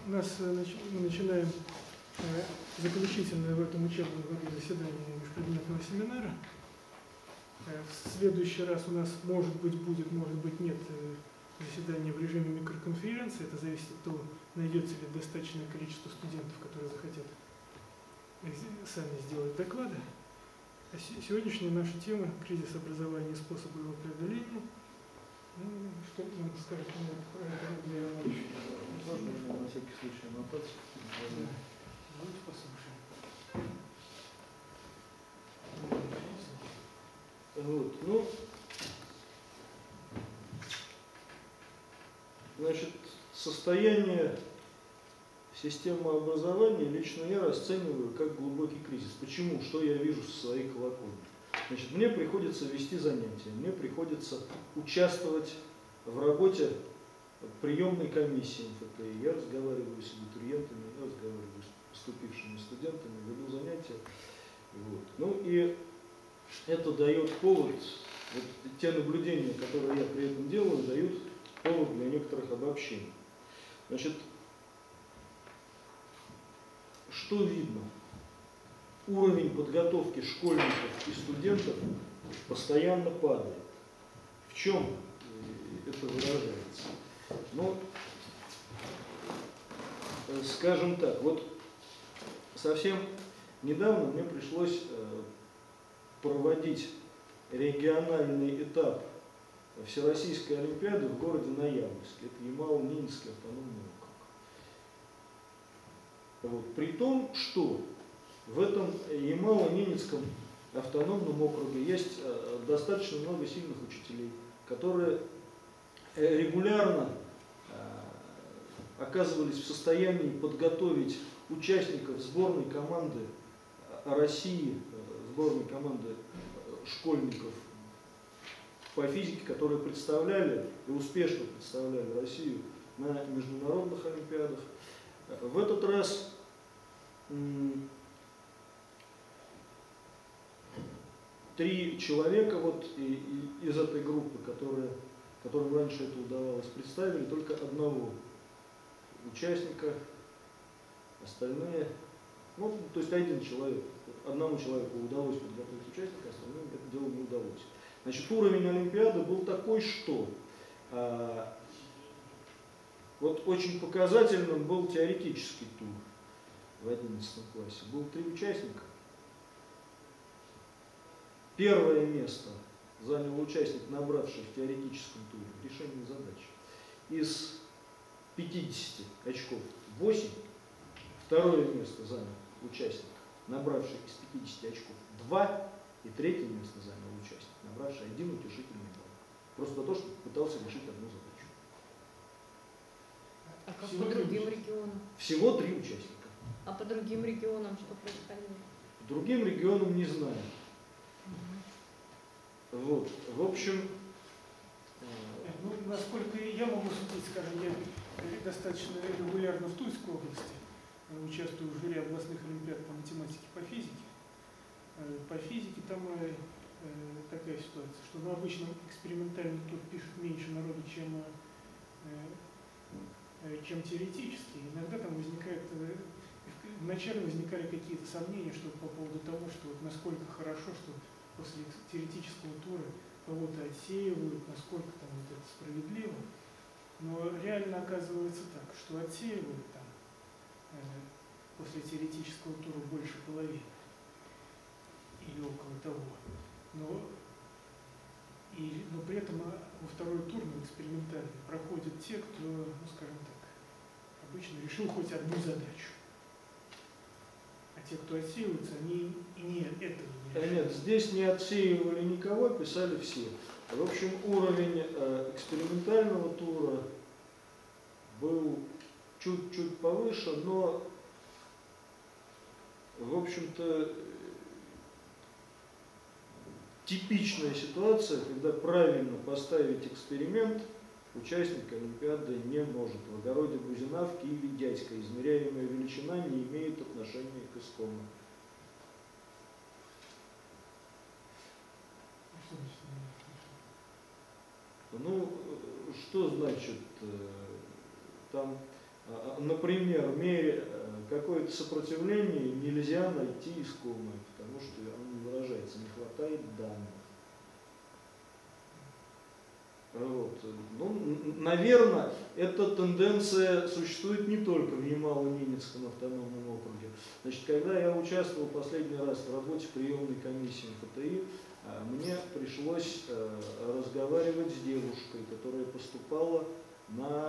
Мы начинаем заключительное в этом учебном году заседание межпредметного семинара. В следующий раз у нас может быть будет, может быть нет заседание в режиме микроконференции. Это зависит от того, найдется ли достаточное количество студентов, которые захотят сами сделать доклады. А сегодняшняя наша тема – кризис образования и способы его преодоления. Ну, что нам скажет про это Андрей Иванович? Можно на всякий случай аннотацию? Давайте послушаем. Вот, ну, значит, состояние системы образования лично я расцениваю как глубокий кризис. Почему? Что я вижу со своей колокольни? Значит, мне приходится вести занятия, мне приходится участвовать в работе приемной комиссии МФТИ. Я разговариваю с абитуриентами, я разговариваю с поступившими студентами, веду занятия. Вот. Ну и это дает повод, вот, те наблюдения, которые я при этом делаю, дают повод для некоторых обобщений. Значит, что видно? Уровень подготовки школьников и студентов постоянно падает. В чем это выражается? Ну, скажем так, вот совсем недавно мне пришлось проводить региональный этап Всероссийской Олимпиады в городе Ноябрьске. Это Ямало-Ненецкий автономный округ. Вот. При том, что в этом Ямало-Ненецком автономном округе есть достаточно много сильных учителей, которые регулярно оказывались в состоянии подготовить участников сборной команды России, сборной команды школьников по физике, которые представляли и успешно представляли Россию на международных олимпиадах. В этот раз три человека вот из этой группы, которым раньше это удавалось, представили только одного участника, остальные, ну, то есть один человек, одному человеку удалось подготовить участника, остальным это дело не удалось. Значит, уровень Олимпиады был такой, что вот очень показательным был теоретический тур в 11 классе. Было 3 участника. Первое место занял участник, набравший в теоретическом туре решение задачи из 50 очков 8. Второе место занял участник, набравший из 50 очков 2. И третье место занял участник, набравший 1 утешительный балл. Просто за то, что пытался решить одну задачу. А как по другим регионам? Всего 3 участника. А по другим регионам что происходило? По другим регионам не знаю. Вот. В общем... Ну, насколько я могу судить, скажем, я достаточно регулярно в Тульской области участвую в жюри областных олимпиад по математике, по физике. По физике там такая ситуация, что обычно экспериментальный тур пишет меньше народу, чем теоретически. Иногда там вначале возникали какие-то сомнения, что по поводу того, что вот насколько хорошо, что после теоретического тура кого-то отсеивают, насколько там вот это справедливо. Но реально оказывается так, что отсеивают там после теоретического тура больше половины или около того. Но при этом во второй тур, экспериментальный, проходят те, кто, ну скажем так, обычно решил хоть одну задачу. А те, кто отсеиваются, они и не этого не решают. Нет, здесь не отсеивали никого, писали все. В общем, уровень экспериментального тура был чуть-чуть повыше, но, в общем-то, типичная ситуация, когда правильно поставить эксперимент, участник Олимпиады не может. В огороде Бузина, в Киеве дядька. Измеряемая величина не имеет отношения к искому. Ну, что значит, там например, какое-то сопротивление нельзя найти искомое, потому что оно не выражается, не хватает данных. Вот. Ну, наверное, эта тенденция существует не только в Ямало-Ненецком автономном округе. Значит, когда я участвовал последний раз в работе приемной комиссии МФТИ, мне пришлось разговаривать с девушкой, которая поступала на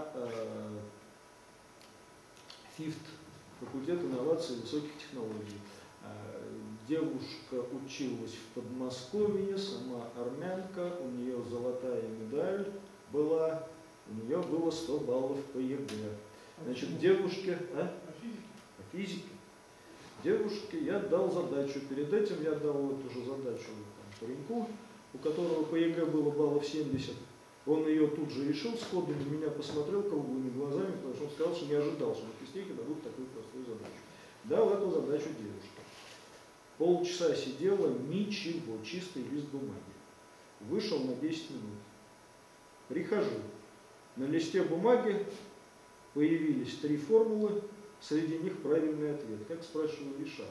ФИФТ, факультет инноваций и высоких технологий. Девушка училась в Подмосковье, сама армянка, у нее золотая медаль была, у нее было 100 баллов по ЕГЭ. Значит, девушке... По физике. Девушке я дал задачу, перед этим я дал эту же задачу пареньку, у которого по ЕГЭ было баллов 70. Он ее тут же решил, сходу на меня посмотрел круглыми глазами, потому что он сказал, что не ожидал, что на физтехе дадут такую простую задачу. Дал эту задачу девушке. Полчаса сидела, ничего, чистый лист бумаги. Вышел на 10 минут. Прихожу. На листе бумаги появились 3 формулы, среди них правильный ответ. Как, спрашиваю, решала.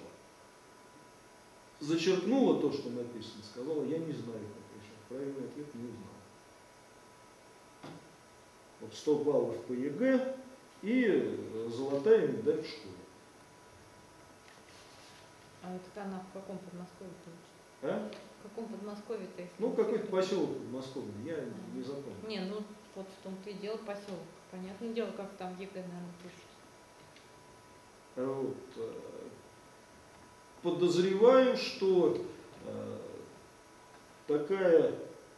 Зачеркнула то, что написано, сказала, я не знаю, как решать. Правильный ответ не узнал. Вот 100 баллов по ЕГЭ и золотая медаль в школе. А это она в каком Подмосковье-то учится? А? В каком Подмосковье-то? Ну, какой-то поселок в Подмосковье, я не запомнил. Не, ну вот в том-то и дело поселок. Понятное дело, как там ЕГЭ, наверное, пишут. Вот. Подозреваю, что такая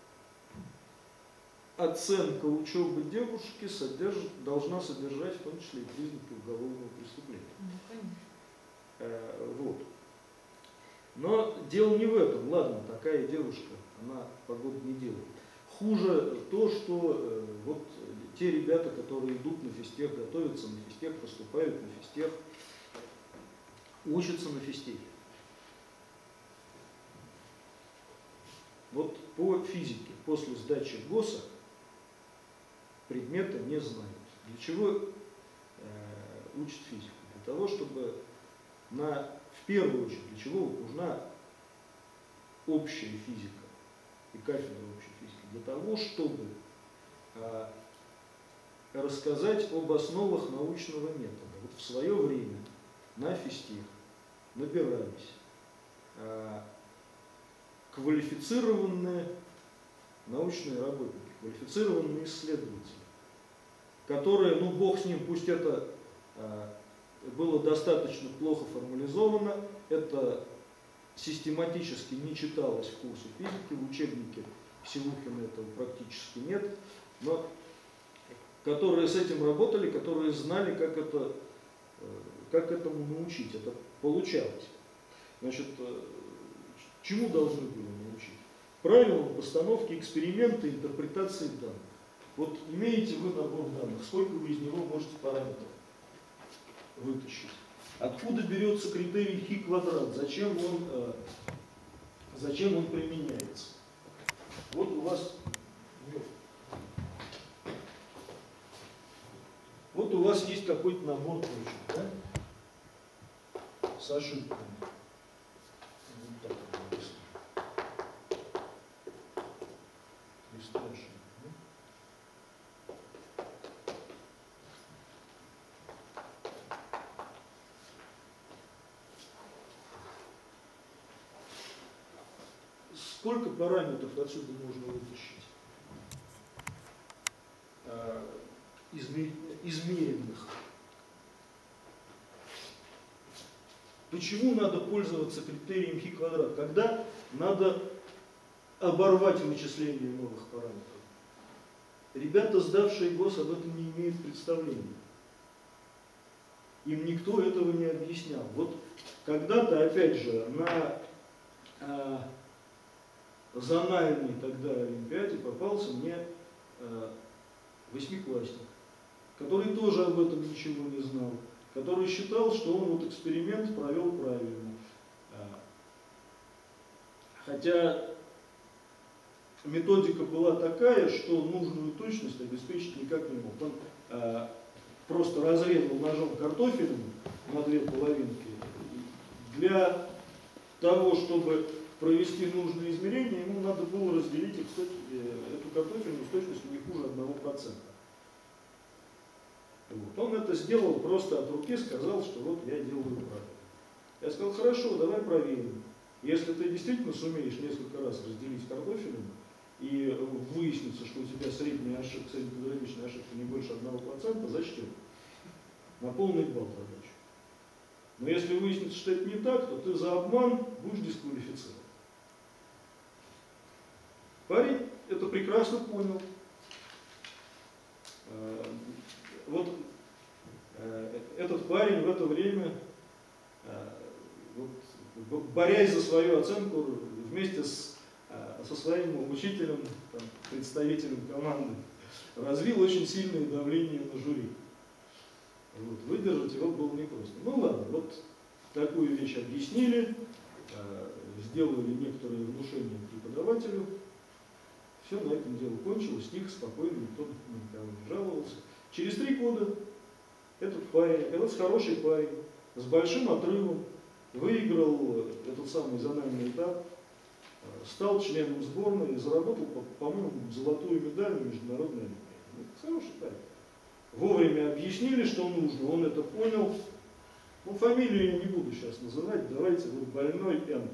оценка учебы девушки должна содержать в том числе и признаки уголовного преступления. Ну, конечно. Вот. Но дело не в этом. Ладно, такая девушка, она погоду не делает. Хуже то, что вот те ребята, которые идут на физтех, готовятся на физтех, поступают на физтех, учатся на физтехе. Вот по физике после сдачи ГОСа предмета не знают. Для чего учат физику? Для того, чтобы в первую очередь, для чего нужна общая физика и кафедра общей физики? Для того, чтобы рассказать об основах научного метода. Вот в свое время на физтех набирались квалифицированные научные работники, квалифицированные исследователи, которые, ну бог с ним, пусть это было достаточно плохо формализовано, это систематически не читалось в курсе физики, в учебнике Силухина этого практически нет, но которые с этим работали, которые знали, как этому научить, это получалось. Значит, чему должны были научить? Правильному постановке эксперимента, интерпретации данных. Вот имеете вы набор данных, сколько вы из него можете параметров вытащить? Откуда берется критерий хи квадрат? Зачем он применяется? Вот у вас есть какой-то набор точек, да? С ошибками. Вот так вот написано. 300 ошибок. Сколько параметров отсюда можно вытащить? Измеренных. Почему надо пользоваться критерием хи квадрат? Когда надо оборвать вычисление новых параметров. Ребята, сдавшие ГОС, об этом не имеют представления. Им никто этого не объяснял. Вот когда-то, опять же, на зональной тогда Олимпиаде попался мне восьмиклассник, который тоже об этом ничего не знал, который считал, что он вот эксперимент провел правильно. Хотя методика была такая, что нужную точность обеспечить никак не мог. Он просто разрезал ножом картофелем на две половинки, для того, чтобы провести нужные измерения, ему надо было разделить их, эту картофельную с точностью не хуже 1%. Вот. Он это сделал просто от руки, сказал, что вот я делаю правильно. Я сказал, хорошо, давай проверим. Если ты действительно сумеешь несколько раз разделить картофелем, и выяснится, что у тебя средняя ошибка, среднепедагогическая ошибка не больше 1%, зачтем. На полный балл задачу. Но если выяснится, что это не так, то ты за обман будешь дисквалифицирован. Парень это прекрасно понял. Вот этот парень в это время, вот, борясь за свою оценку, вместе со своим учителем, там, представителем команды, развил очень сильное давление на жюри. Вот, выдержать его было непросто. Ну ладно, вот такую вещь объяснили, сделали некоторые внушения преподавателю. Все, на этом дело кончилось, тихо, спокойно, никто никого не жаловался. Через 3 года этот парень, этот хороший парень, с большим отрывом выиграл этот самый зональный этап, стал членом сборной и заработал, по-моему, золотую медаль на международной олимпиаде. Хороший парень. Вовремя объяснили, что нужно, он это понял. Ну, фамилию я не буду сейчас называть, давайте вот больной Н.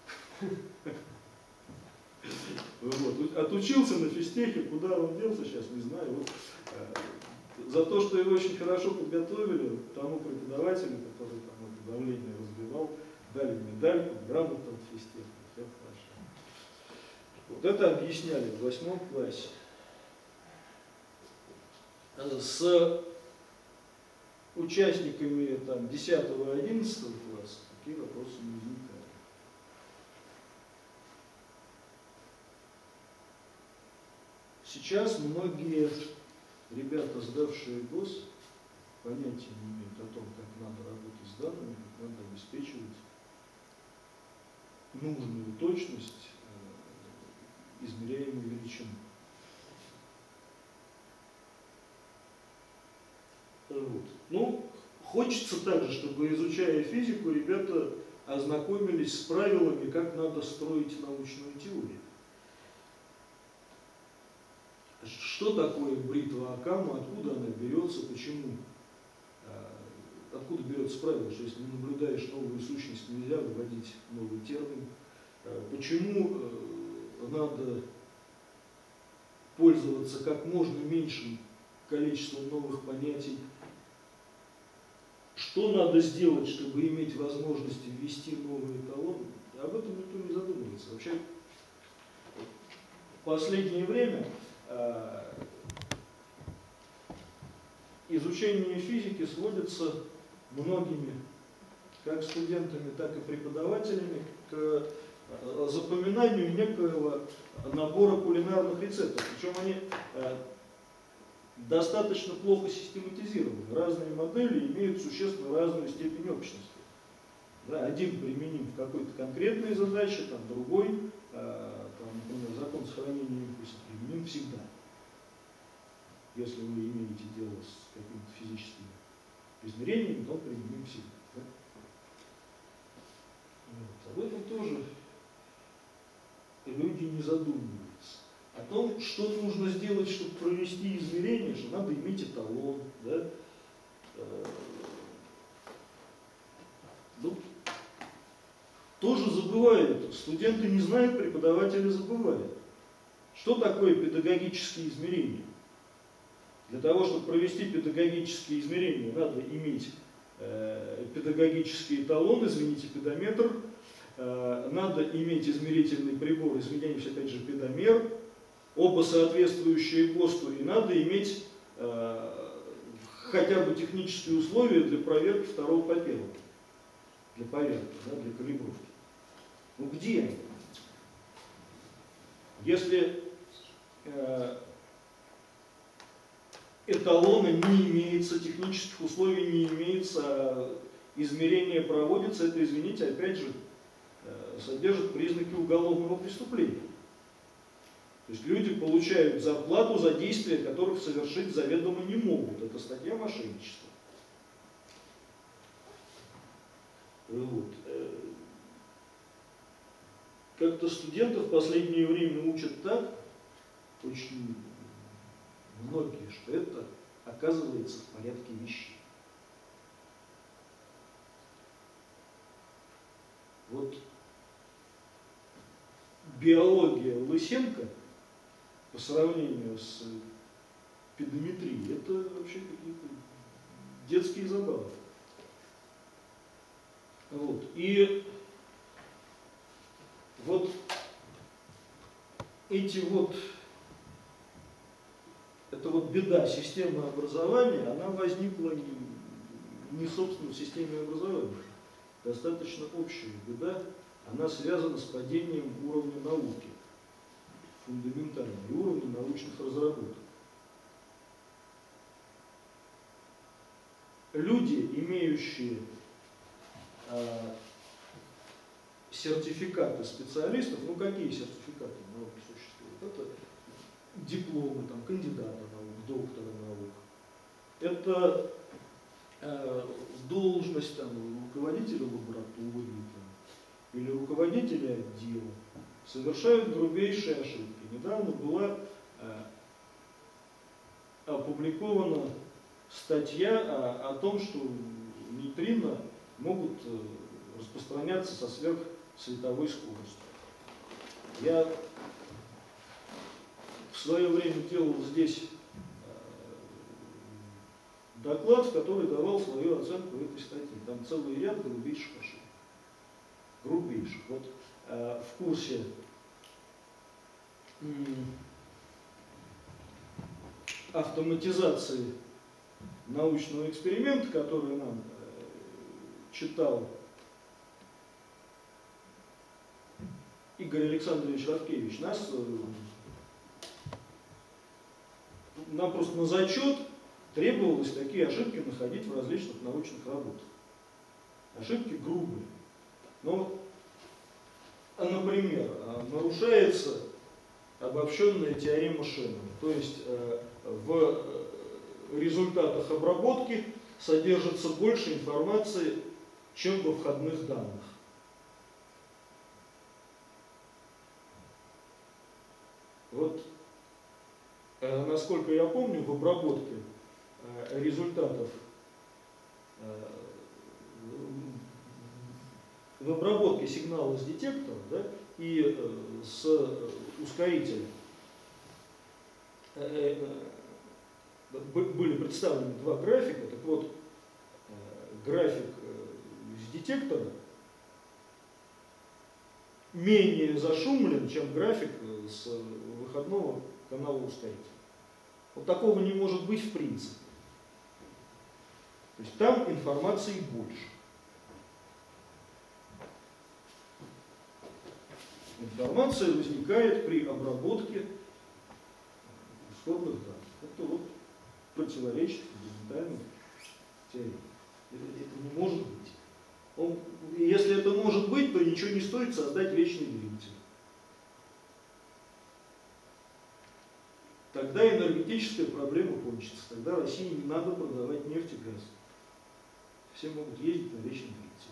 Вот. Отучился на физтехе, куда он делся, сейчас не знаю. Вот. За то, что его очень хорошо подготовили, тому преподавателю, который там это давление разбивал, дали медальку, грамоту от физтеха. Все хорошо. Вот это объясняли в 8 классе. С участниками там, 10-11 класса такие вопросы не возникали. Сейчас многие ребята, сдавшие ГОС, понятия не имеют о том, как надо работать с данными, как надо обеспечивать нужную точность измеряемой величины. Вот. Ну, хочется также, чтобы, изучая физику, ребята ознакомились с правилами, как надо строить научную теорию. Что такое бритва Оккама, откуда она берется, почему? Откуда берется правило, что если не наблюдаешь новую сущность, нельзя выводить новый термин? Почему надо пользоваться как можно меньшим количеством новых понятий? Что надо сделать, чтобы иметь возможность ввести новые эталоны? Об этом никто не задумывается. Вообще, в последнее время изучение физики сводится многими, как студентами, так и преподавателями, к запоминанию некоего набора кулинарных рецептов. Причем они достаточно плохо систематизированы. Разные модели имеют существенно разную степень общности. Да, один применим в какой-то конкретной задаче, там, другой, там, например, закон сохранения импульса применим всегда. Если вы имеете дело с какими-то физическими измерениями, то применим всегда. Да? Вот. Об этом тоже люди не задумываются. О том, что нужно сделать, чтобы провести измерение, что надо иметь эталон. Да? Ну, тоже забывают. Студенты не знают, преподаватели забывают. Что такое педагогические измерения? Для того, чтобы провести педагогические измерения, надо иметь педагогический эталон, извините, педометр, надо иметь измерительный прибор, извиняюсь, опять же, педомер, оба соответствующие ГОСТу, и надо иметь хотя бы технические условия для проверки второго по первому, для поверки, да, для калибровки. Ну где они? Если эталона не имеется, технических условий не имеется, а измерение проводится, это, извините, опять же, содержит признаки уголовного преступления. То есть люди получают зарплату за действия, которых совершить заведомо не могут. Это статья мошенничества. Вот. Как-то студентов в последнее время учат так, очень многие, что это оказывается в порядке вещей. Вот биология Лысенко по сравнению с педометрией — это вообще какие-то детские забавы. Вот. И вот эти вот, это вот беда системы образования, она возникла не собственно в системе образования. Достаточно общая беда, она связана с падением уровня науки, фундаментального, и уровня научных разработок. Люди, имеющие сертификаты специалистов, ну какие сертификаты науки существуют? Это дипломы там, кандидата наук, доктора наук. Это должность там, руководителя лаборатории там, или руководителя отдела. Совершают грубейшие ошибки. Недавно была опубликована статья о том, что нейтрино могут распространяться со сверхсветовой скоростью. Я в свое время делал здесь доклад, в который давал свою оценку этой статьи. Там целый ряд грубейших ошибок. Грубейших. Вот в курсе автоматизации научного эксперимента, который нам читал Игорь Александрович Равкевич, нам просто на зачет требовалось такие ошибки находить в различных научных работах. Ошибки грубые. Но, например, нарушается обобщенная теорема Шеннона. То есть в результатах обработки содержится больше информации, чем во входных данных. Вот, насколько я помню, в обработке результатов, в обработке сигнала с детектора, да, и с ускорителем были представлены два графика. Так вот, график с детектора менее зашумлен, чем график с выходного канала ускорителя. Вот такого не может быть в принципе. То есть там информации больше. Информация возникает при обработке исходных данных. Это вот противоречит фундаментальной теореме. Это не может быть. Если это может быть, то ничего не стоит создать вечный двигатель. Тогда энергетическая проблема кончится. Тогда России не надо продавать нефть и газ. Все могут ездить на вечном двигателе.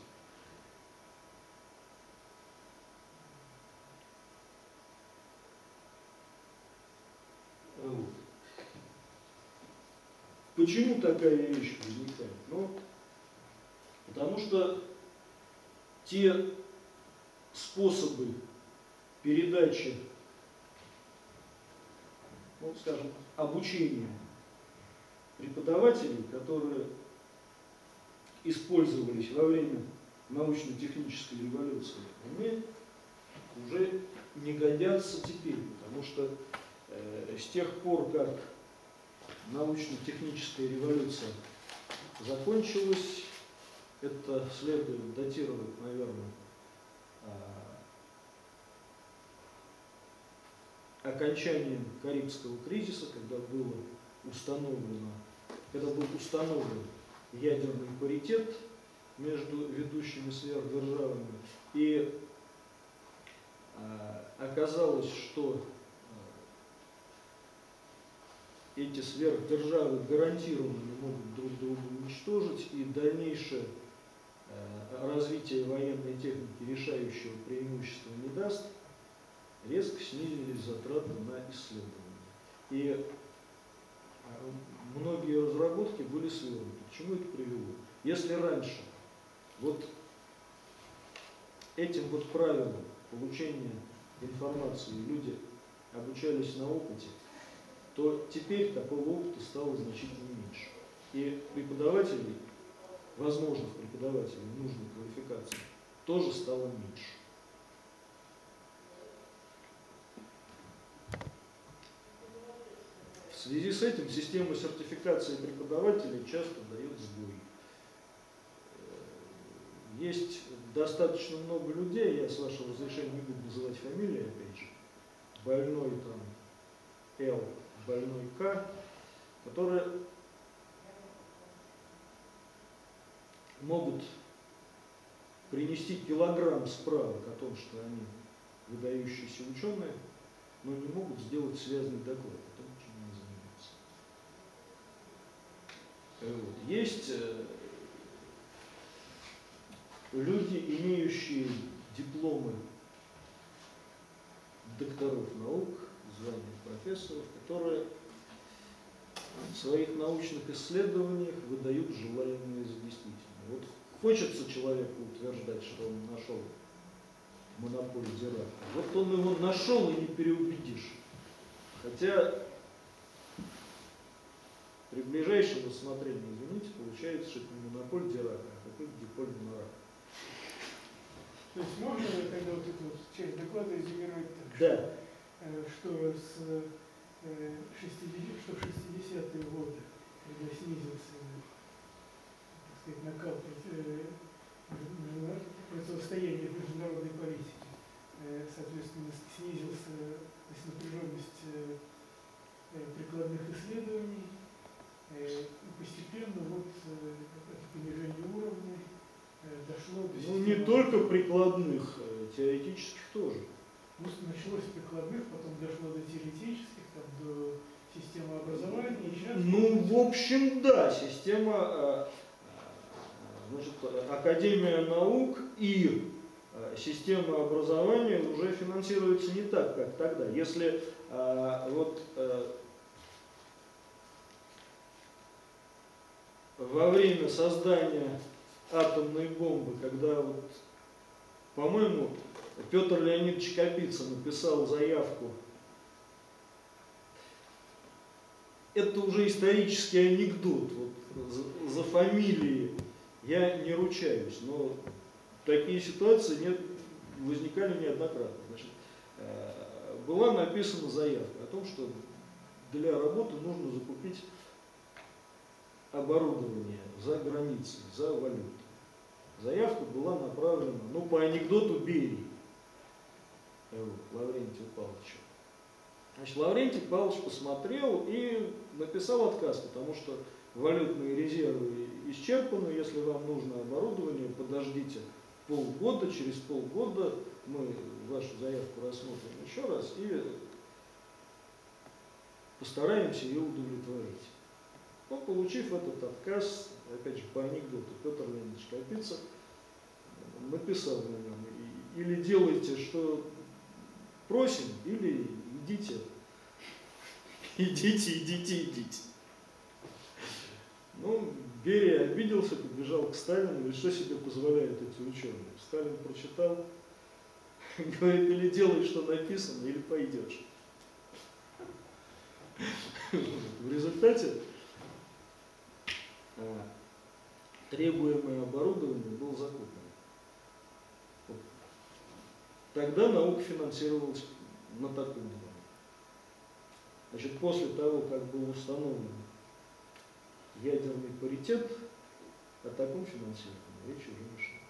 Вот. Почему такая вещь возникает? Ну, потому что те способы передачи, ну, скажем, обучения преподавателей, которые использовались во время научно-технической революции, они уже не годятся теперь, потому что с тех пор, как научно-техническая революция закончилась, это следует датировать, наверное, окончанием Карибского кризиса, когда был установлен ядерный паритет между ведущими сверхдержавами, и оказалось, что эти сверхдержавы гарантированно могут друг друга уничтожить, и дальнейшее развитие военной техники решающего преимущества не даст, резко снизились затраты на исследования. И многие разработки были свернуты. К чему это привело? Если раньше вот этим вот правилам получения информации люди обучались на опыте, то теперь такого опыта стало значительно меньше. И преподавателей, возможных преподавателей нужной квалификации, тоже стало меньше. В связи с этим система сертификации преподавателей часто дает сбой. Есть достаточно много людей, я с вашего разрешения не буду называть фамилии, опять же, больной там Л, больной К, которые могут принести килограмм справок о том, что они выдающиеся ученые, но не могут сделать связанный доклад о том, чем они занимаются. Вот. Есть люди, имеющие дипломы докторов наук, звания профессоров, которые в своих научных исследованиях выдают желаемое за действительное. Вот хочется человеку утверждать, что он нашел монополию Дирака. Вот он его нашел и не переубедишь. Хотя при ближайшем рассмотрении, извините, получается, что это не монополь Дирака, а какой-то диполь Монара. То есть можно тогда вот эту вот часть доклада резюмировать так, Да. что в 60-е годы, когда снизился, так сказать, накал противостояния в международной политике, соответственно, снизилась напряженность прикладных исследований, и постепенно вот это понижение уровня дошло до Ну, не только прикладных, теоретических тоже. Ну, началось с прикладных, потом дошло до теоретических, там, до системы образования. И сейчас... Ну, в общем, да, система, значит, Академия наук и система образования уже финансируется не так, как тогда. Если вот во время создания атомной бомбы, когда, вот, по-моему, Петр Леонидович Капица написал заявку, это уже исторический анекдот, вот, за фамилии я не ручаюсь, но такие ситуации возникали неоднократно. Значит, была написана заявка о том, что для работы нужно закупить оборудование за границей, за валюту. Заявка была направлена, ну, по анекдоту Берии, Лаврентию Павловичу. Значит, Лаврентий Павлович посмотрел и написал отказ, потому что валютные резервы исчерпаны, если вам нужно оборудование, подождите полгода, через полгода мы вашу заявку рассмотрим еще раз и постараемся ее удовлетворить. Но, получив этот отказ, опять же, по анекдоту, Петр Леонидович Капица написал на нем: или делайте, что просим, или идите. Идите. Ну, Берия обиделся, подбежал к Сталину, и что себе позволяют эти ученые? Сталин прочитал, говорит: или делай, что написано, или пойдешь. В результате требуемое оборудование было закуплено. Тогда наука финансировалась на таком уровне. Значит, после того, как был установлен ядерный паритет, о таком финансировании речи уже не шло.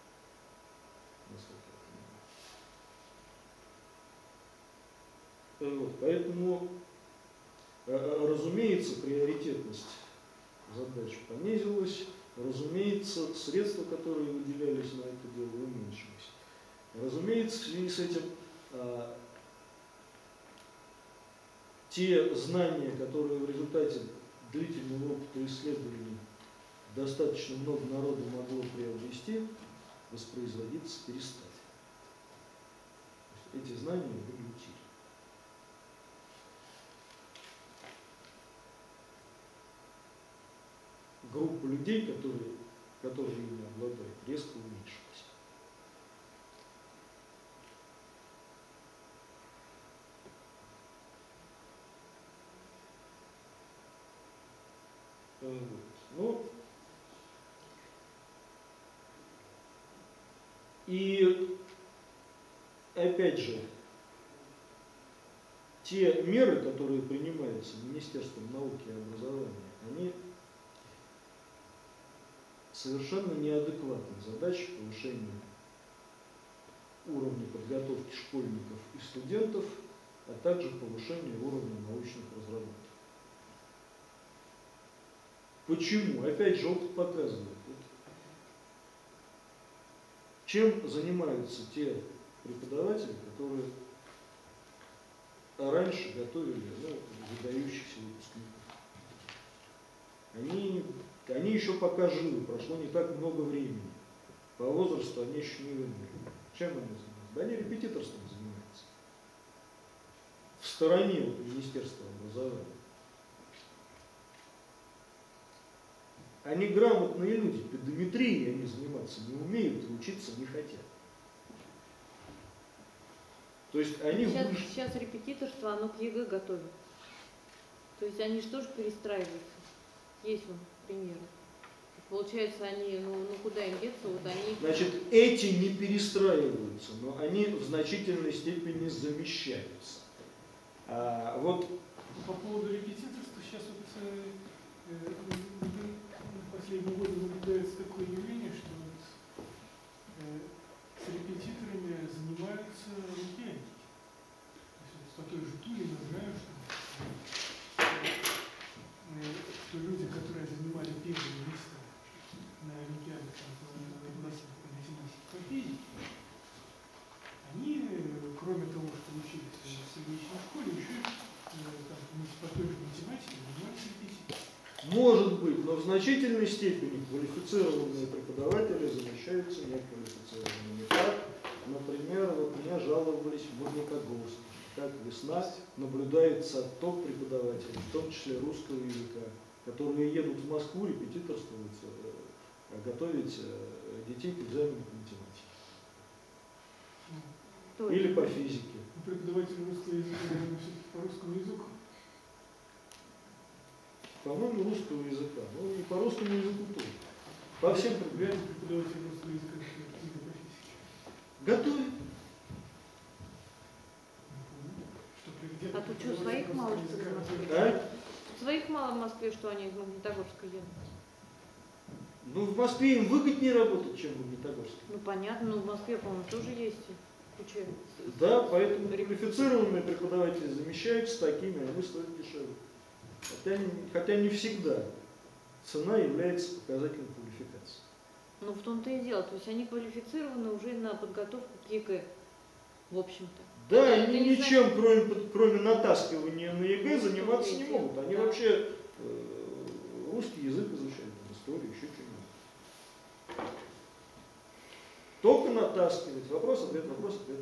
Вот, поэтому, разумеется, приоритетность задач понизилась, разумеется, средства, которые выделялись на это дело, уменьшились. Разумеется, в связи с этим те знания, которые в результате длительного опыта исследований достаточно много народу могло приобрести, воспроизводиться перестали. То есть эти знания были утеряны. Группа людей, которые ими обладают, резко уменьшилась. Ну, и опять же, те меры, которые принимаются Министерством науки и образования, они совершенно неадекватны задаче повышения уровня подготовки школьников и студентов, а также повышения уровня научных разработок. Почему? Опять же, опыт показывает. Чем занимаются те преподаватели, которые раньше готовили выдающихся выпускников? Они еще пока живы, прошло не так много времени. По возрасту они еще не вымерли. Чем они занимаются? Да они репетиторством занимаются. В стороне от Министерства образования. Они грамотные люди, педометрией они заниматься не умеют и учиться не хотят. То есть они сейчас репетиторство, оно к ЕГЭ готовит. То есть они же тоже перестраиваются. Есть вон примеры. Получается, они, куда им деться, вот они... Значит, эти не перестраиваются, но они в значительной степени замещаются. Вот по поводу репетиторства, сейчас вот в последние годы наблюдается такое явление, что с репетиторами занимаются олимпиадники. С той же Туле мы знаем, что люди, которые занимали первые места на олимпиадах по математике, по физике, они, кроме того, что учились в середнячной школе, еще по той же математике занимались репетиторами. может быть, но в значительной степени квалифицированные преподаватели замещаются неквалифицированными. Так, например, вот меня жаловались в Магнитогорск, как весна наблюдается отток преподавателей, в том числе русского языка, которые едут в Москву репетиторствовать, готовить детей к экзамену по математике. Или по физике. Преподаватель русского языка, наверное, все-таки по русскому языку? По-моему, русского языка. Ну и по русскому языку тоже. По всем преподаватель русского языка по физике. Готовит. А тут что, своих мало, что ли, в Москве? А? Своих мало в Москве, что они из Магнитогорска едут? Ну, в Москве им выгоднее работать, чем в Магнитогорске. Ну, понятно, но в Москве, по-моему, тоже есть куча. Да, поэтому квалифицированные преподаватели замещаются такими, а они стоят дешевле. Хотя не всегда цена является показателем квалификации. Ну, в том-то и дело. То есть они квалифицированы уже на подготовку к ЕГЭ, в общем-то. Да, они ничем, кроме натаскивания на ЕГЭ, заниматься не могут. Они вообще русский язык изучают, историю, еще что-нибудь. Только натаскивать. Вопрос-ответ, вопрос-ответ.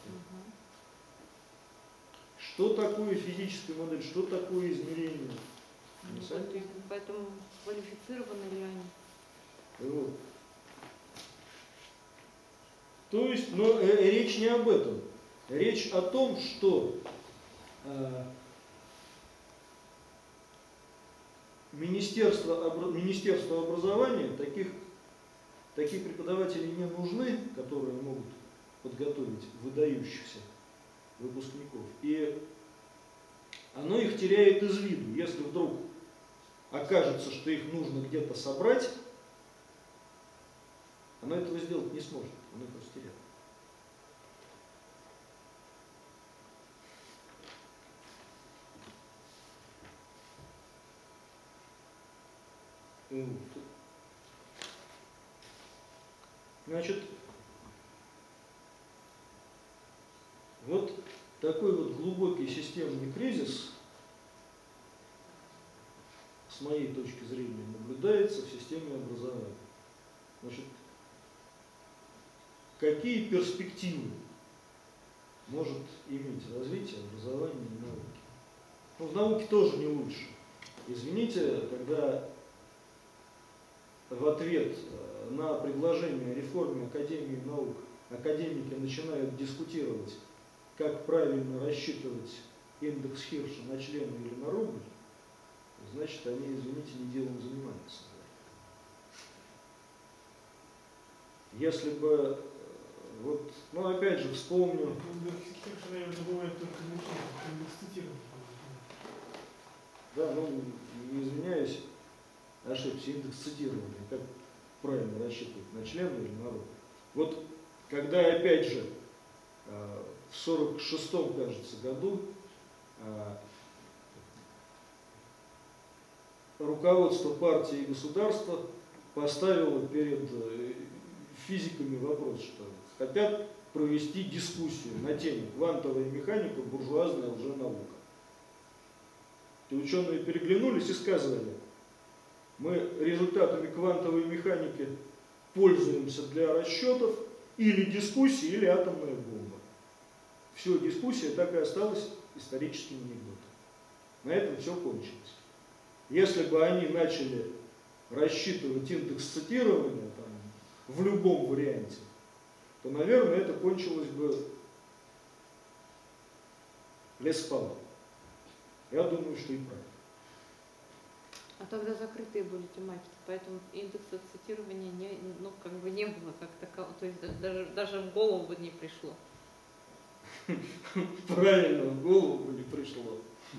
Что такое физическая модель, что такое измерение? Поэтому квалифицированы ли они? Вот. То есть, но речь не об этом. Речь о том, что Министерство образования таких преподавателей не нужны, которые могут подготовить выдающихся выпускников. И оно их теряет из виду. Если вдруг окажется, что их нужно где-то собрать, оно этого сделать не сможет. Оно их растеряет. Значит, вот такой вот глубокий системный кризис с моей точки зрения, наблюдается в системе образования. Значит, какие перспективы может иметь развитие образования и науки? Ну, в науке тоже не лучше. Извините, когда в ответ на предложение о реформе Академии наук академики начинают дискутировать, как правильно рассчитывать индекс Хирша на члена или на рубль, значит, они, извините, не делом занимаются. Если бы, вот, ну, опять же, вспомню... Индекс Хирша, наверное, бывает только индекс цитирования. Да, ну, не извиняюсь, ошибся, индекс цитирования, как правильно рассчитывать, на члена или на рубль. Вот, когда, опять же, в 46-м, кажется, году руководство партии и государства поставило перед физиками вопрос, что хотят провести дискуссию на тему «Квантовая механика, буржуазная лженаука». И ученые переглянулись и сказали: мы результатами квантовой механики пользуемся для расчетов или дискуссии, или атомная бомба. Все, дискуссия так и осталась историческим анекдотом. На этом все кончилось. Если бы они начали рассчитывать индекс цитирования там, в любом варианте, то, наверное, это кончилось бы лесоповалом. Я думаю, что и правильно. А тогда закрытые были тематики, поэтому индекса цитирования не, ну, как бы не было как такового, то есть даже в голову бы не пришло. Правильно, в голову бы не пришло.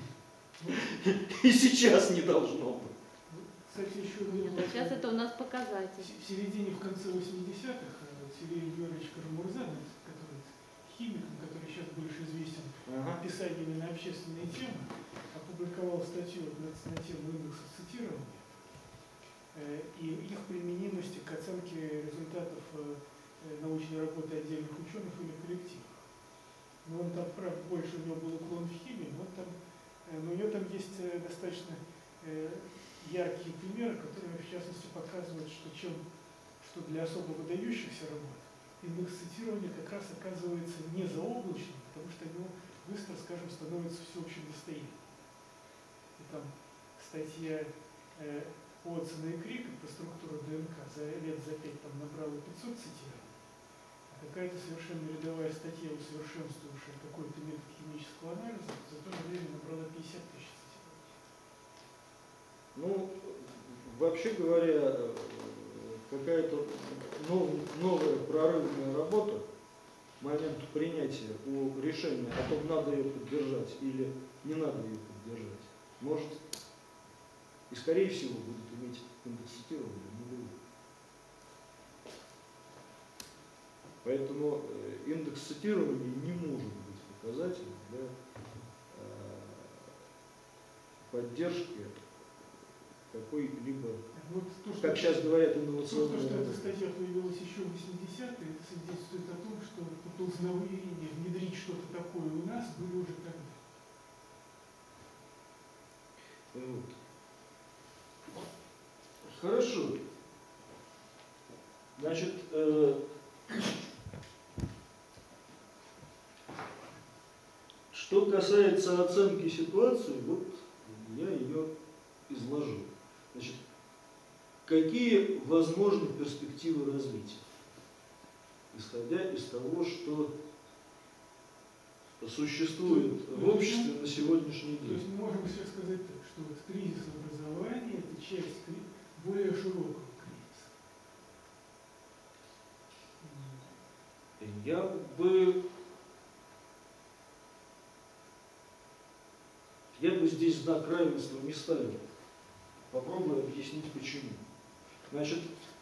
И сейчас не должно быть. Кстати, еще Нет, а сейчас это у нас показатель. в середине, в конце 80-х Сергей Георгиевич Карамурза, который химик, который сейчас больше известен писаниями на общественные темы, опубликовал статью на тему индекса цитирования и их применимости к оценке результатов научной работы отдельных ученых или коллективов. Но он там, правда, больше у него был уклон в химии, но у него там есть достаточно яркие примеры, которые, в частности, показывают, что для особо выдающихся работ индекс цитирования как раз оказывается не заоблачным, потому что оно быстро, скажем, становится всеобщим достоянием. И там статья Уотсона и Крика по структуре ДНК лет за 5 там набрала 500 цитирований, а какая-то совершенно рядовая статья, усовершенствовавшая какой-то метод химического анализа, за то же время набрала 50 тысяч цитирований. Ну, вообще говоря, какая-то новая прорывная работа к моменту принятия у решения о том, надо ее поддержать или не надо ее поддержать, может и, скорее всего, будет иметь индекс цитирования нулевой. Поэтому индекс цитирования не может быть показателем для поддержки какой-либо, Вот то, что, как сейчас говорят, то, инновационной что эта работы. статья появилась еще в 80-е, это свидетельствует о том, что поползновение внедрить что-то такое у нас были уже тогда. Вот. Хорошо. Значит, что касается оценки ситуации, вот я ее изложил. Значит, какие возможны перспективы развития, исходя из того, что существует в обществе на сегодняшний То есть день? мы можем сейчас сказать так, что вот кризис образования – это часть более широкого кризиса. Я бы здесь знак равенства не ставил. Попробую объяснить почему. Значит,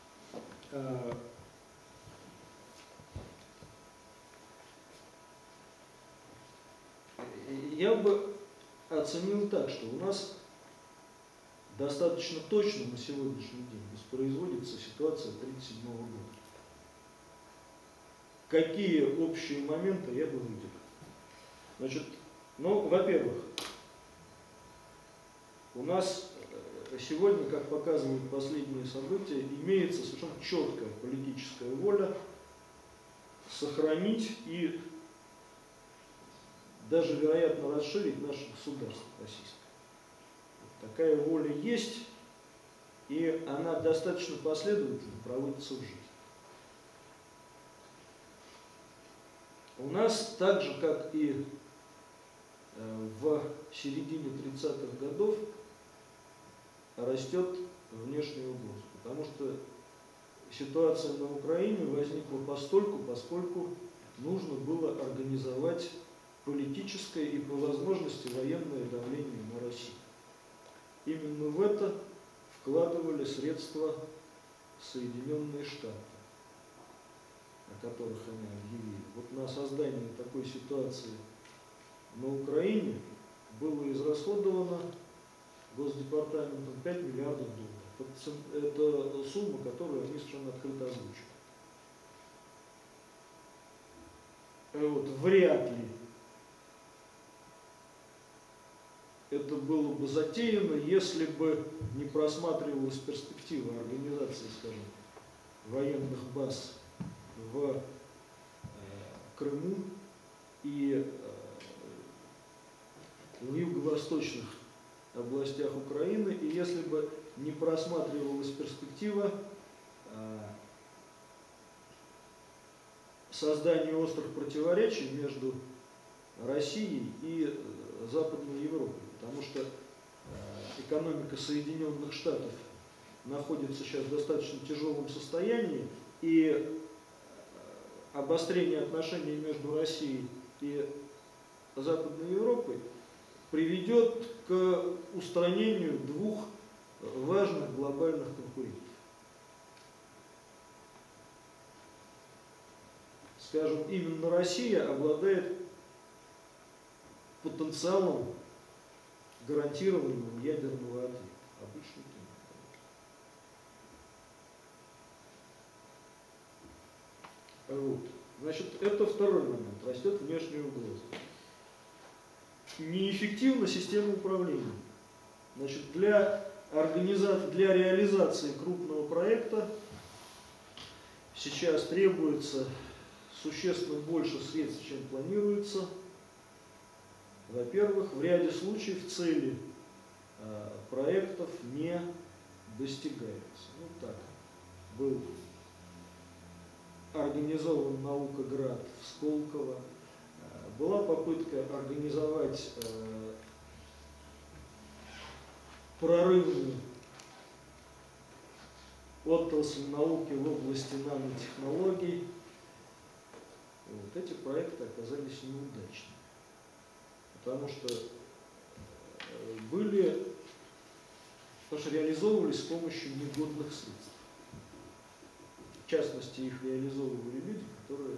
я бы оценил так, что у нас достаточно точно на сегодняшний день воспроизводится ситуация 1937 года. Какие общие моменты я бы выделил? Значит, ну, во-первых, у нас сегодня, как показывают последние события, имеется совершенно четкая политическая воля сохранить и даже, вероятно, расширить наше государство российское. Такая воля есть, и она достаточно последовательно проводится в жизнь. У нас, так же, как и в середине 30-х годов, растет внешняя угроза, потому что ситуация на Украине возникла постольку, поскольку нужно было организовать политическое и, по возможности, военное давление на Россию. Именно в это вкладывали средства Соединенные Штаты, о которых они объявили. Вот на создание такой ситуации на Украине было израсходовано Госдепартаментом 5 миллиардов долларов. Это сумма, которую они совершенно открыто озвучили. Вот, вряд ли это было бы затеяно, если бы не просматривалась перспектива организации, скажем, военных баз в Крыму и в юго-восточных областях Украины, и если бы не просматривалась перспектива создания острых противоречий между Россией и Западной Европой, потому что экономика Соединенных Штатов находится сейчас в достаточно тяжелом состоянии, и обострение отношений между Россией и Западной Европой приведет к устранению двух важных глобальных конкурентов. Скажем, именно Россия обладает потенциалом гарантированного ядерного ответа. Обычно вот. Значит, это второй момент. Растет внешняя угроза. Неэффективна система управления. Значит, для реализации крупного проекта сейчас требуется существенно больше средств, чем планируется. Во-первых, в ряде случаев цели проектов не достигаются. Ну так, был организован Наукоград в Сколково, была попытка организовать прорывную отрасль науки в области нанотехнологий. Вот эти проекты оказались неудачными, потому что реализовывались с помощью негодных средств. В частности, их реализовывали люди, которые,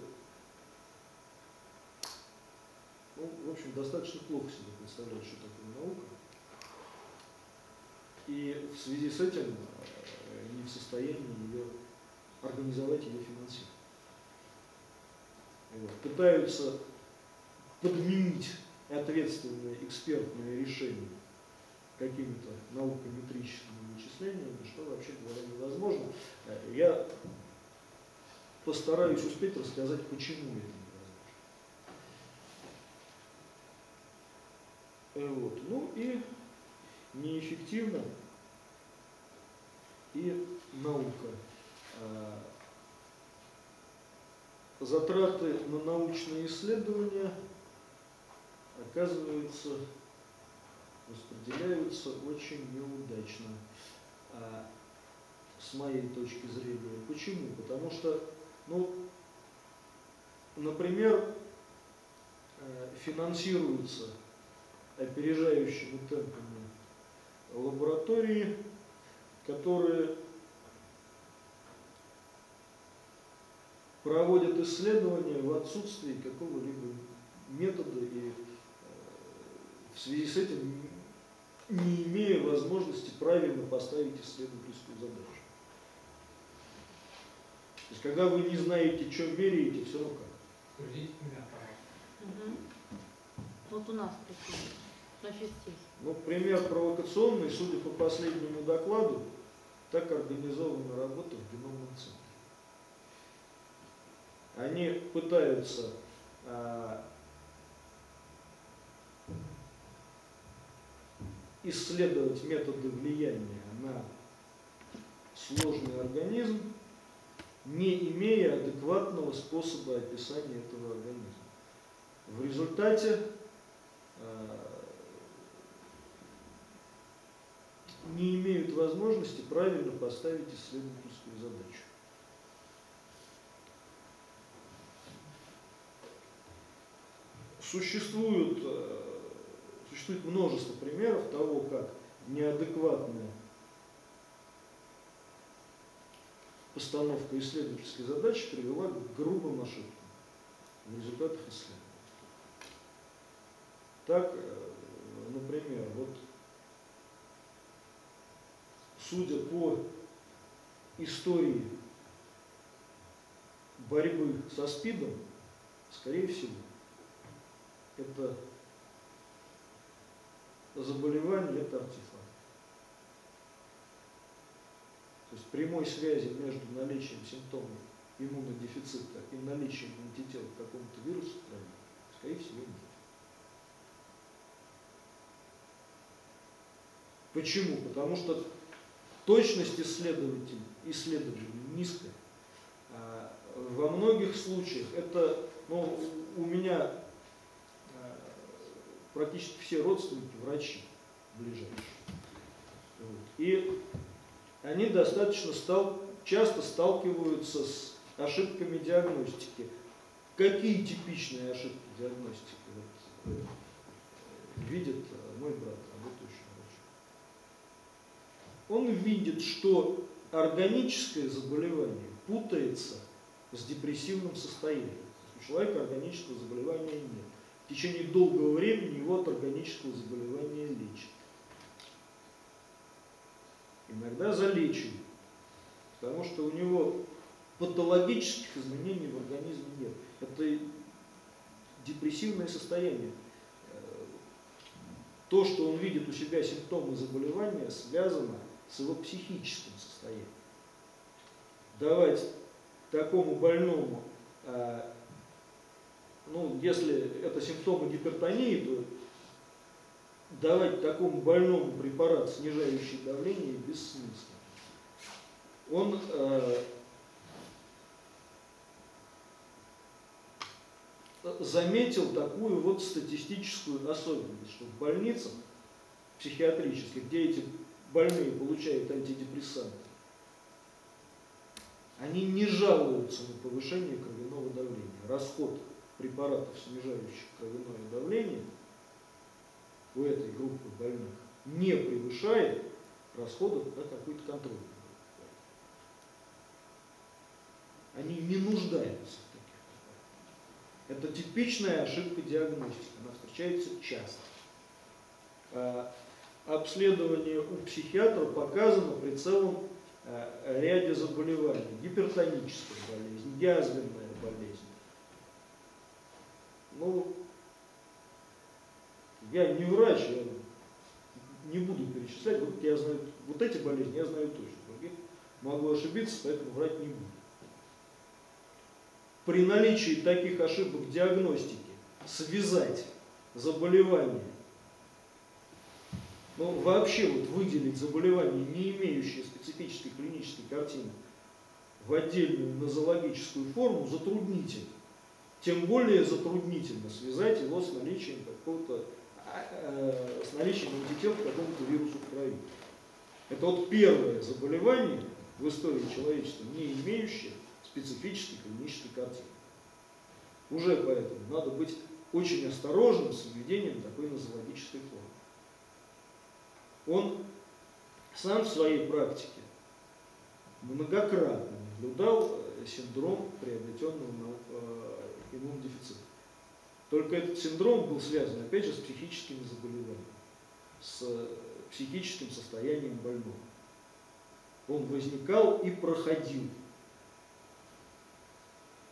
в общем, достаточно плохо себе представляют, что такое наука, и в связи с этим не в состоянии организовать ее финансирование. Вот. Пытаются подменить ответственные экспертные решения какими-то наукометрическими вычислениями, что, вообще говоря, невозможно. Я постараюсь успеть рассказать, почему это невозможно. Вот. Ну и неэффективно и наука. Затраты на научные исследования, оказывается, распределяются очень неудачно, с моей точки зрения. Почему? Потому что, например, финансируются опережающими темпами лаборатории, которые проводят исследования в отсутствии какого-либо метода и в связи с этим не имея возможности правильно поставить исследовательскую задачу. То есть, когда вы не знаете, что меряете, все равно как. Вот у нас такие. на шести. Ну, пример провокационный, судя по последнему докладу, так организована работа в геномном центре. Они пытаются исследовать методы влияния на сложный организм, не имея адекватного способа описания этого организма. В результате не имеют возможности правильно поставить исследовательскую задачу. Существует множество примеров того, как неадекватная постановка исследовательской задачи привела к грубым ошибкам в результатах исследования. Так, например, вот судя по истории борьбы со СПИДом, скорее всего, это заболевание, это артефакт. То есть прямой связи между наличием симптомов иммунодефицита и наличием антител к какому-то вирусу в крови, скорее всего, нет. Почему? Потому что точность исследований низкая. Во многих случаях это, ну, у меня практически все родственники врачи ближайшие. И они достаточно часто сталкиваются с ошибками диагностики. Какие типичные ошибки диагностики видит мой брат, работающий врач? Он видит, что органическое заболевание путается с депрессивным состоянием. У человека органического заболевания нет. В течение долгого времени его от органического заболевания лечат. Иногда залечивают, потому что у него патологических изменений в организме нет. Это депрессивное состояние. То, что он видит у себя симптомы заболевания, связано с его психическим состоянием. Давать такому больному, ну, если это симптомы гипертонии, то давать такому больному препарат, снижающий давление, бессмысленно. Он заметил такую вот статистическую особенность, что в больницах психиатрических, где эти больные получают антидепрессанты, они не жалуются на повышение кровяного давления. Расход препаратов, снижающих кровяное давление, у этой группы больных не превышает расходов на какой-то контроль. Они не нуждаются в таких препаратах. Это типичная ошибка диагностики, она встречается часто. Обследование у психиатра показано при целом ряде заболеваний. Гипертоническая болезнь, язвенная болезнь. Ну, я не врач, я не буду перечислять, вот я знаю, вот эти болезни я знаю точно, других могу ошибиться, поэтому врать не буду. При наличии таких ошибок диагностики связать заболевание, ну вообще вот выделить заболевание, не имеющее специфической клинической картины, в отдельную нозологическую форму затруднительно. Тем более затруднительно связать его с наличием с наличием антител к какому-то вирусу в крови. Это вот первое заболевание в истории человечества, не имеющее специфической клинической картины. Уже поэтому надо быть очень осторожным с введением такой нозологической формы. Он сам в своей практике многократно наблюдал синдром приобретенного иммунодефицита. Только этот синдром был связан, опять же, с психическими заболеваниями, с психическим состоянием больного. Он возникал и проходил.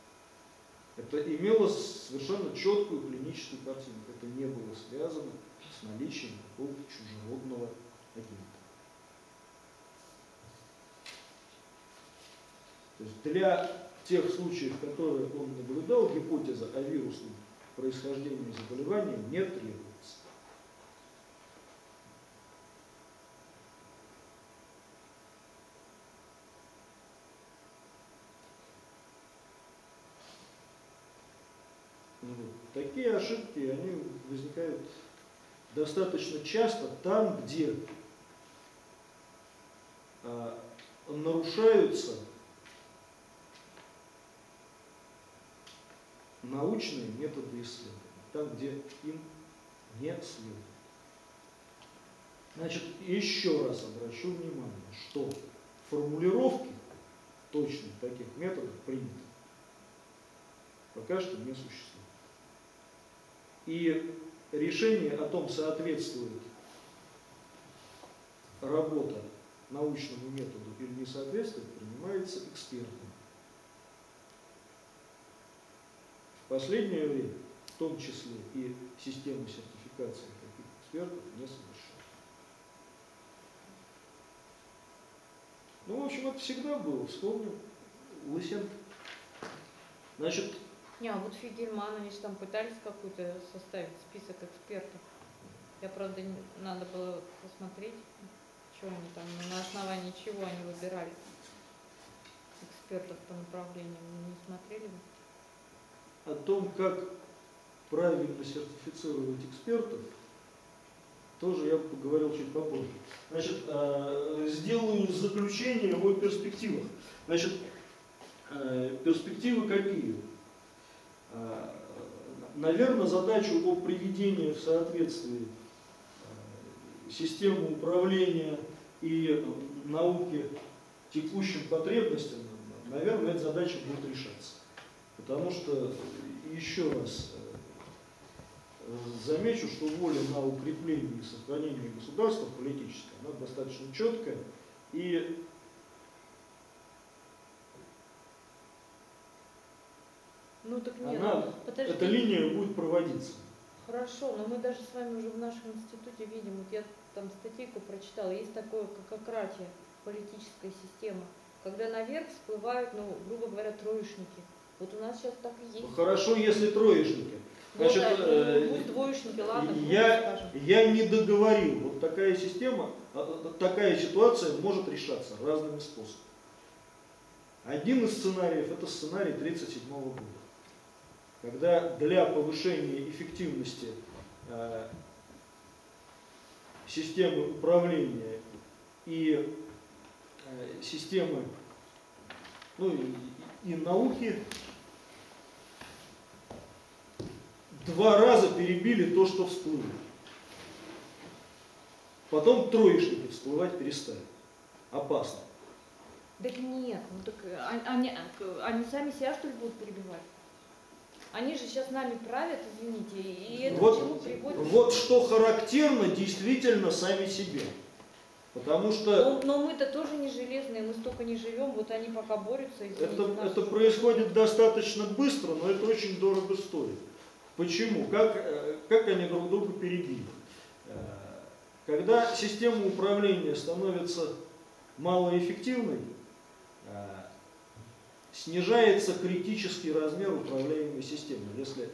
Это имело совершенно четкую клиническую картину. Это не было связано с наличием какого-то чужеродного агента. То есть для тех случаев, которые он наблюдал, гипотеза о вирусном происхождении заболевания не требуется. Такие ошибки, они возникают достаточно часто там, где нарушаются научные методы исследования, там, где им не следует. Значит, еще раз обращу внимание, что формулировки точных таких методов приняты пока что не существует. И решение о том, соответствует работа научному методу или не соответствует, принимается экспертами. В последнее время, в том числе и система сертификации таких экспертов не совершена. Ну, в общем, это всегда было. Вспомним Лысенко. Значит, Не, а вот Фигельман, они же там пытались какой-то составить список экспертов. Я, правда, надо было посмотреть, что они там, на основании чего они выбирали экспертов по направлениям. Вы не смотрели? о том, как правильно сертифицировать экспертов, тоже я поговорил чуть попозже. Значит, сделаю заключение о перспективах. Значит, перспективы какие? Наверное, задачу о приведении в соответствие системы управления и науки текущим потребностям, наверное, эта задача будет решаться. Потому что, еще раз замечу, что воля на укрепление и сохранение государства политическое, она достаточно четкая. И Ну так нет, подожди. эта линия будет проводиться. Хорошо, но мы даже с вами уже в нашем институте видим, вот я там статейку прочитала, есть такое, как акратия, политическая система, когда наверх всплывают, ну, грубо говоря, троечники. Вот у нас сейчас так и есть. Хорошо, если троечники. Значит, пусть двоечники, ладно, я не договорил. Вот такая система, такая ситуация может решаться разными способами. Один из сценариев — это сценарий 1937 года, когда для повышения эффективности системы управления и системы, ну, и науки два раза перебили то, что всплыло. Потом троечники всплывать перестали. Опасно. Так нет, ну так они сами себя, что ли, будут перебивать? Они же сейчас нами правят, извините, и это вот, к чему приводит? Вот что характерно действительно сами себе. Потому что... Но мы-то тоже не железные, мы столько не живем, вот они пока борются. Это происходит достаточно быстро, но это очень дорого стоит. Почему? Как они друг друга перебили? Когда система управления становится малоэффективной, снижается критический размер управляемой системы.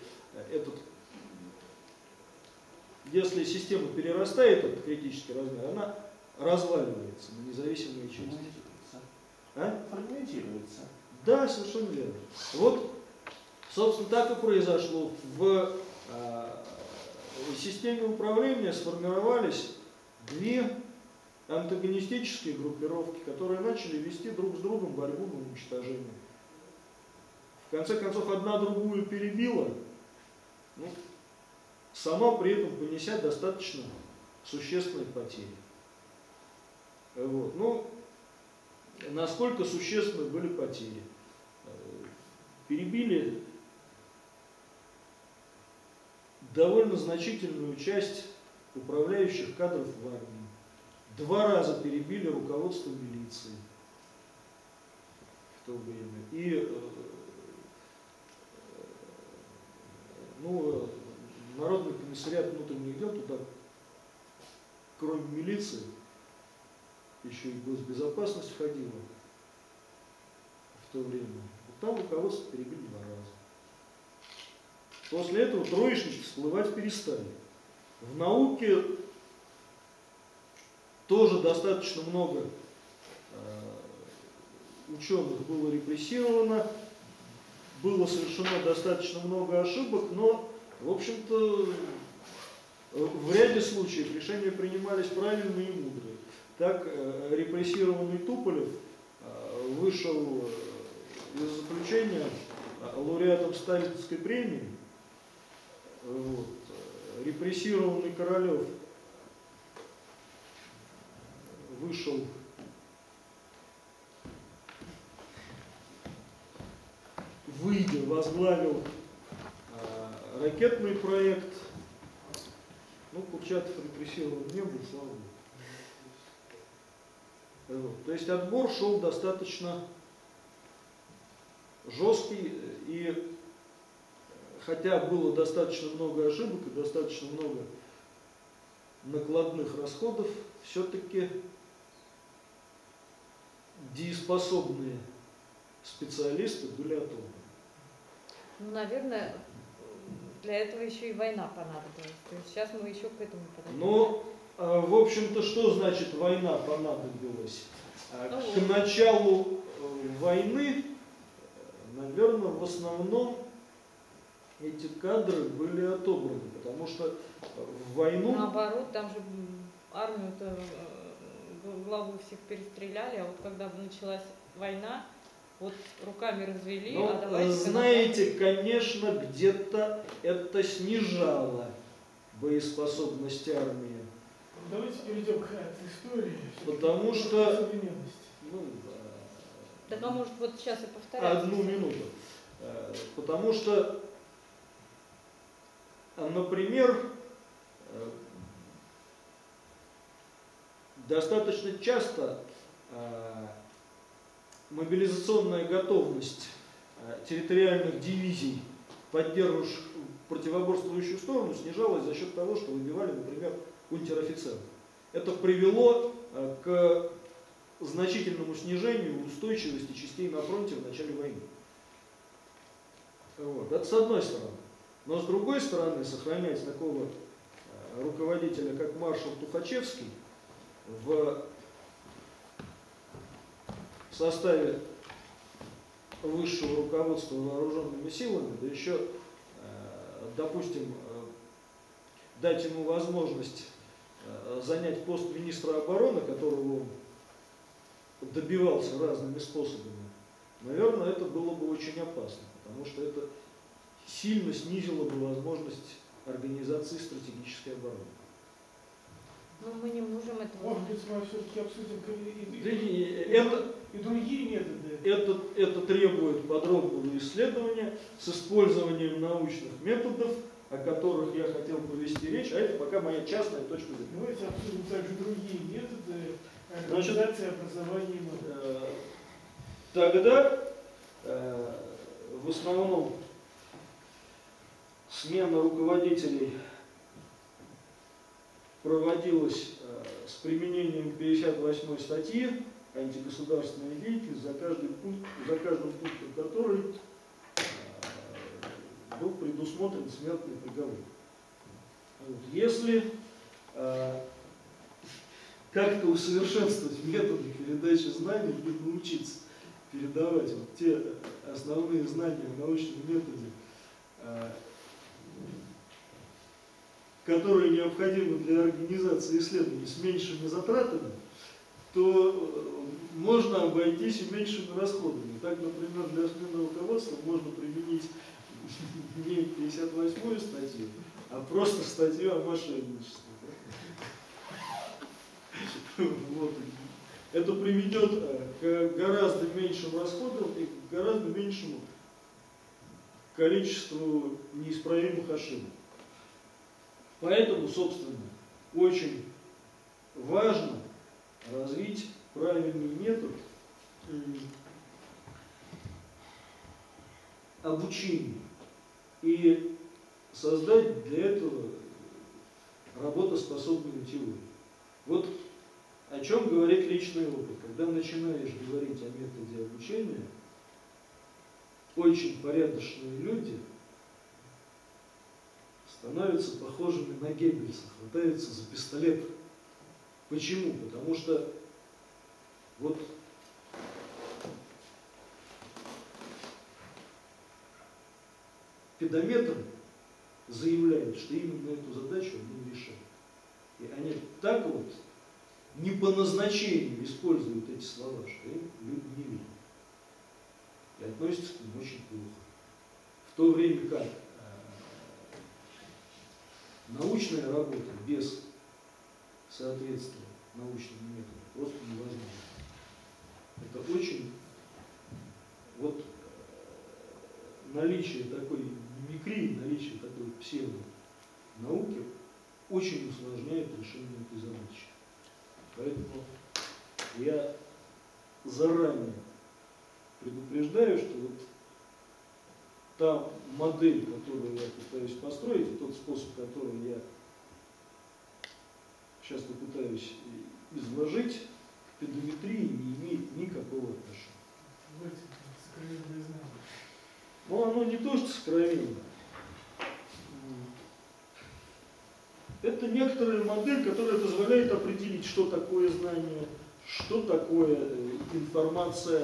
Если система перерастает этот критический размер, она разваливается на независимые части. Фрагментируется. Да, совершенно верно. Вот, собственно, так и произошло. В системе управления сформировались две антагонистические группировки, которые начали вести друг с другом борьбу на уничтожение. В конце концов, одна другую перебила, ну, сама при этом понеся достаточно существенные потери. Вот. Ну, насколько существенны были потери? Перебили довольно значительную часть управляющих кадров в армии. 2 раза перебили руководство милиции в то время. И Народный комиссариат внутренних дел туда кроме милиции, еще и госбезопасность входила в то время. Вот там руководство перебили 2 раза. После этого троечники всплывать перестали. В науке тоже достаточно много ученых было репрессировано, было совершено достаточно много ошибок, но, в общем-то, в ряде случаев решения принимались правильные и мудрые. Так, репрессированный Туполев вышел из заключения лауреатом Сталинской премии. Вот. Репрессированный Королев вышел выйдя, возглавил ракетный проект. Ну, Курчатов репрессирован не был, слава богу. Вот. То есть отбор шел достаточно жесткий, и хотя было достаточно много ошибок и достаточно много накладных расходов, все-таки дееспособные специалисты были отобраны. Ну, наверное, для этого еще и война понадобилась. То есть сейчас мы еще к этому подойдем. Но, в общем-то, что значит война понадобилась? Ну, К началу войны, наверное, в основном эти кадры были отобраны, потому что в войну... Наоборот, там же армию-то главу всех перестреляли, а вот когда началась война, вот руками развели, Ну, а давайте... знаете, конечно, где-то это снижало боеспособность армии. Давайте перейдем к этой истории. Потому Всё-таки что- современность. Ну, Так, а может, вот сейчас и повторяться? 1 минуту. Потому что, например, достаточно часто мобилизационная готовность территориальных дивизий, поддерживающих противоборствующую сторону, снижалась за счет того, что выбивали, например, унтер-офицеров. Это привело к значительному снижению устойчивости частей на фронте в начале войны. Вот. Это с одной стороны. Но с другой стороны, сохранять такого руководителя, как маршал Тухачевский, в составе высшего руководства вооруженными силами, да еще, допустим, дать ему возможность занять пост министра обороны, которого он добивался разными способами, наверное, это было бы очень опасно, потому что это сильно снизило бы возможность организации стратегической обороны. Ну, мы не можем этого... Может быть, мы все-таки обсудим Это, и другие методы. это требует подробного исследования с использованием научных методов, о которых я хотел повести речь, а это пока моя частная точка зрения. Давайте обсудим также другие методы организации образования и науки. Тогда в основном смена руководителей проводилась с применением 58 статьи антигосударственной деятельности, за каждым пунктом которой был предусмотрен смертный приговор. Вот. Если как-то усовершенствовать методы передачи знаний и научиться передавать вот те основные знания в научном методе, которые необходимы для организации исследований с меньшими затратами, то можно обойтись и меньшими расходами. Так, например, для смены руководства можно применить не 58-ю статью, а просто статью о мошенничестве. Вот. Это приведет к гораздо меньшим расходам и к гораздо меньшему количеству неисправимых ошибок. Поэтому, собственно, очень важно развить правильный метод обучения и создать для этого работоспособную теорию. Вот о чем говорит личный опыт. Когда начинаешь говорить о методе обучения, очень порядочные люди становятся похожими на Геббельса, хватаются за пистолет. Почему? Потому что вот педометр заявляет, что именно эту задачу он решает. И они так вот не по назначению используют эти слова, что им люди не видят. И относятся к ним очень плохо. В то время как научная работа без соответствия научному методу просто невозможно. Это очень вот наличие такой мимикрии, наличие такой псевдонауки очень усложняет решение этой задачи. Поэтому я заранее предупреждаю, что вот та модель, которую я пытаюсь построить, и тот способ, который я сейчас попытаюсь изложить, к педометрии не имеет никакого отношения. Сокровенное знание. Но оно не то, что сокровенно. Это некоторая модель, которая позволяет определить, что такое знание, что такое информация.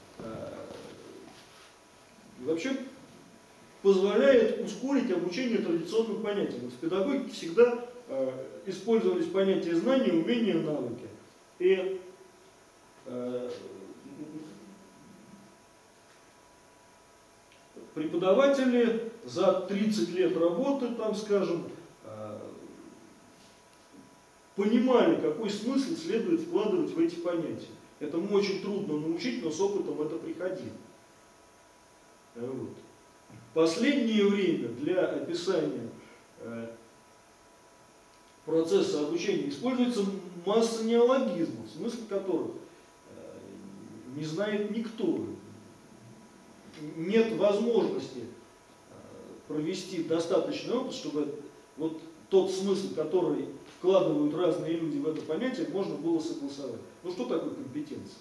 И вообще позволяет ускорить обучение традиционным понятиям. В педагогике всегда использовались понятия знания, умения, навыки. И преподаватели за 30 лет работы, там, скажем, понимали, какой смысл следует вкладывать в эти понятия. Этому очень трудно научить, но с опытом это приходило. Вот. В последнее время для описания процесса обучения используется масса неологизмов, смысл которых не знает никто. Нет возможности провести достаточный опыт, чтобы вот тот смысл, который вкладывают разные люди в это понятие, можно было согласовать. Ну что такое компетенция?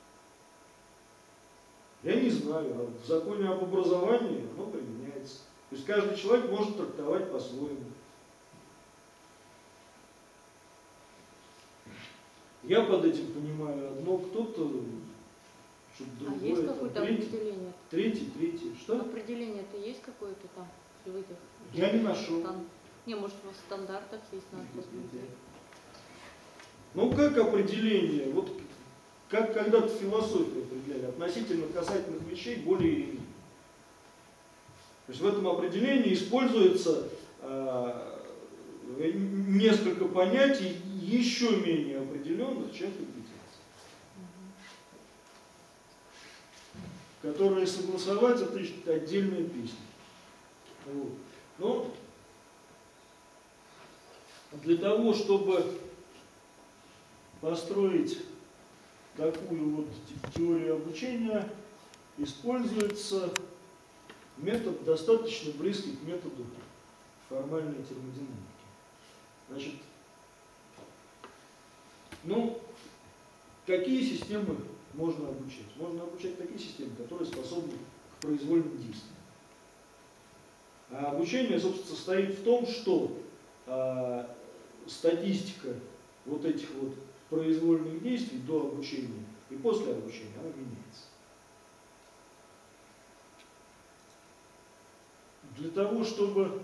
Я не знаю, а в законе об образовании оно применяется. То есть каждый человек может трактовать по-своему. Я под этим понимаю одно, кто-то что-то другое. А есть какое-то определение? Третий. Что? Определение-то есть какое-то там? В этих, Я не нашел. Не, может, в стандартах есть, надо посмотреть. Ну, как определение? Вот как когда-то философию определяли, относительно касательных вещей более или менее. То есть в этом определении используется несколько понятий еще менее определенных, чем компетенция. Которые согласовать, это отдельная песня. Вот. Но для того, чтобы построить такую вот теорию обучения, используется метод, достаточно близкий к методу формальной термодинамики. Значит, ну, какие системы можно обучать? Можно обучать такие системы, которые способны к произвольным действиям. А обучение, собственно, состоит в том, что статистика вот этих вот произвольных действий до обучения и после обучения, она меняется. Для того, чтобы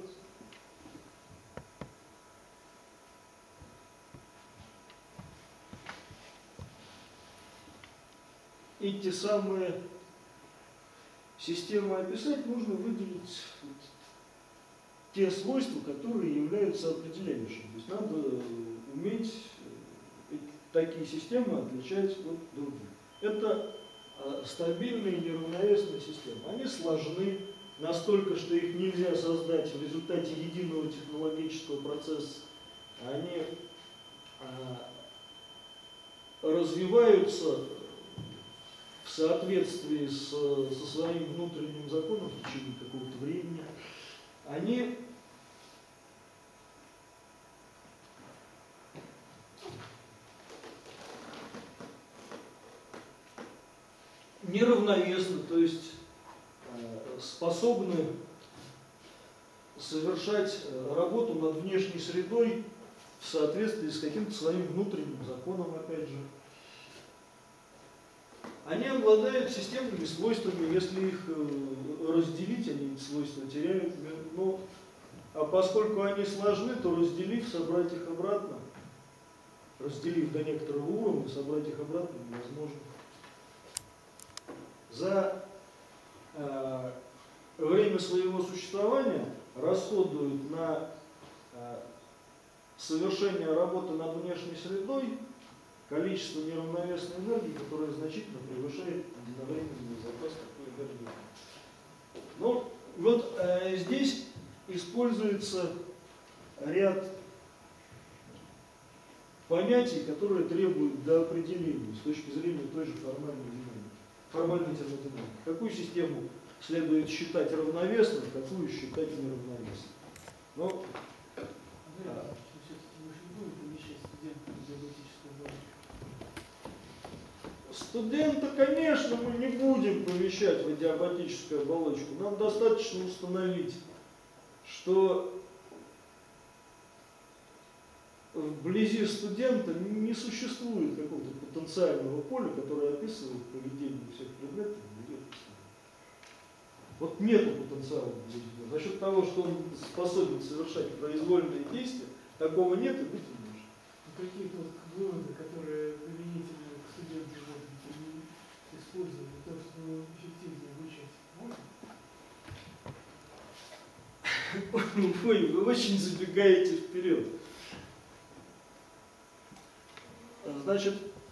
эти самые системы описать, нужно выделить вот те свойства, которые являются определяющими. То есть надо уметь такие системы отличать от других. Это стабильные неравновесные системы. Они сложны настолько, что их нельзя создать в результате единого технологического процесса. Они развиваются в соответствии со своим внутренним законом в течение какого-то времени. Они неравновесны, то есть способны совершать работу над внешней средой в соответствии с каким-то своим внутренним законом, опять же. Они обладают системными свойствами, если их разделить, они эти свойства теряют. Но, а поскольку они сложны, то разделив, собрать их обратно, разделив до некоторого уровня, собрать их обратно невозможно. За время своего существования расходуют на совершение работы над внешней средой количество неравновесной энергии, которое значительно превышает единовременный запас такой энергии. Ну, вот здесь используется ряд понятий, которые требуют доопределения с точки зрения той же формальной термодинамики. Какую систему следует считать равновесной, какую считать неравновесной. Но, студента, конечно, мы не будем помещать в адиабатическую оболочку. Нам достаточно установить, что вблизи студента не существует какого-то потенциального поля, которое описывает поведение всех предметов. Вот нету потенциала вблизи. За счет того, что он способен совершать произвольные действия, такого нет и быть не может. Какие-то вот выводы, которые применительно к студенту использовать для того, чтобы эффективнее обучать? Ой, вы очень забегаете вперед. Значит,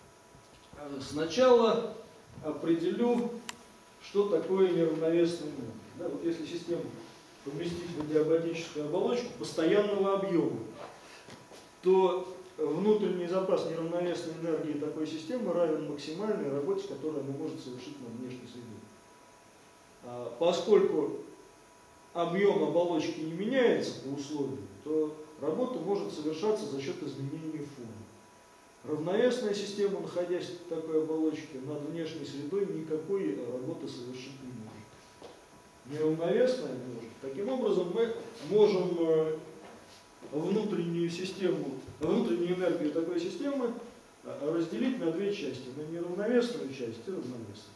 сначала определю, что такое неравновесная энергия. Да, вот если систему поместить в адиабатическую оболочку постоянного объема, то внутренний запас неравновесной энергии такой системы равен максимальной работе, которую она может совершить над внешней средой. Поскольку объем оболочки не меняется по условиям, то работа может совершаться за счет изменения фона. Равновесная система, находясь в такой оболочке, над внешней средой никакой работы совершить не может. Неравновесная может. Таким образом, мы можем внутреннюю энергию такой системы разделить на две части. На неравновесную часть и равновесную.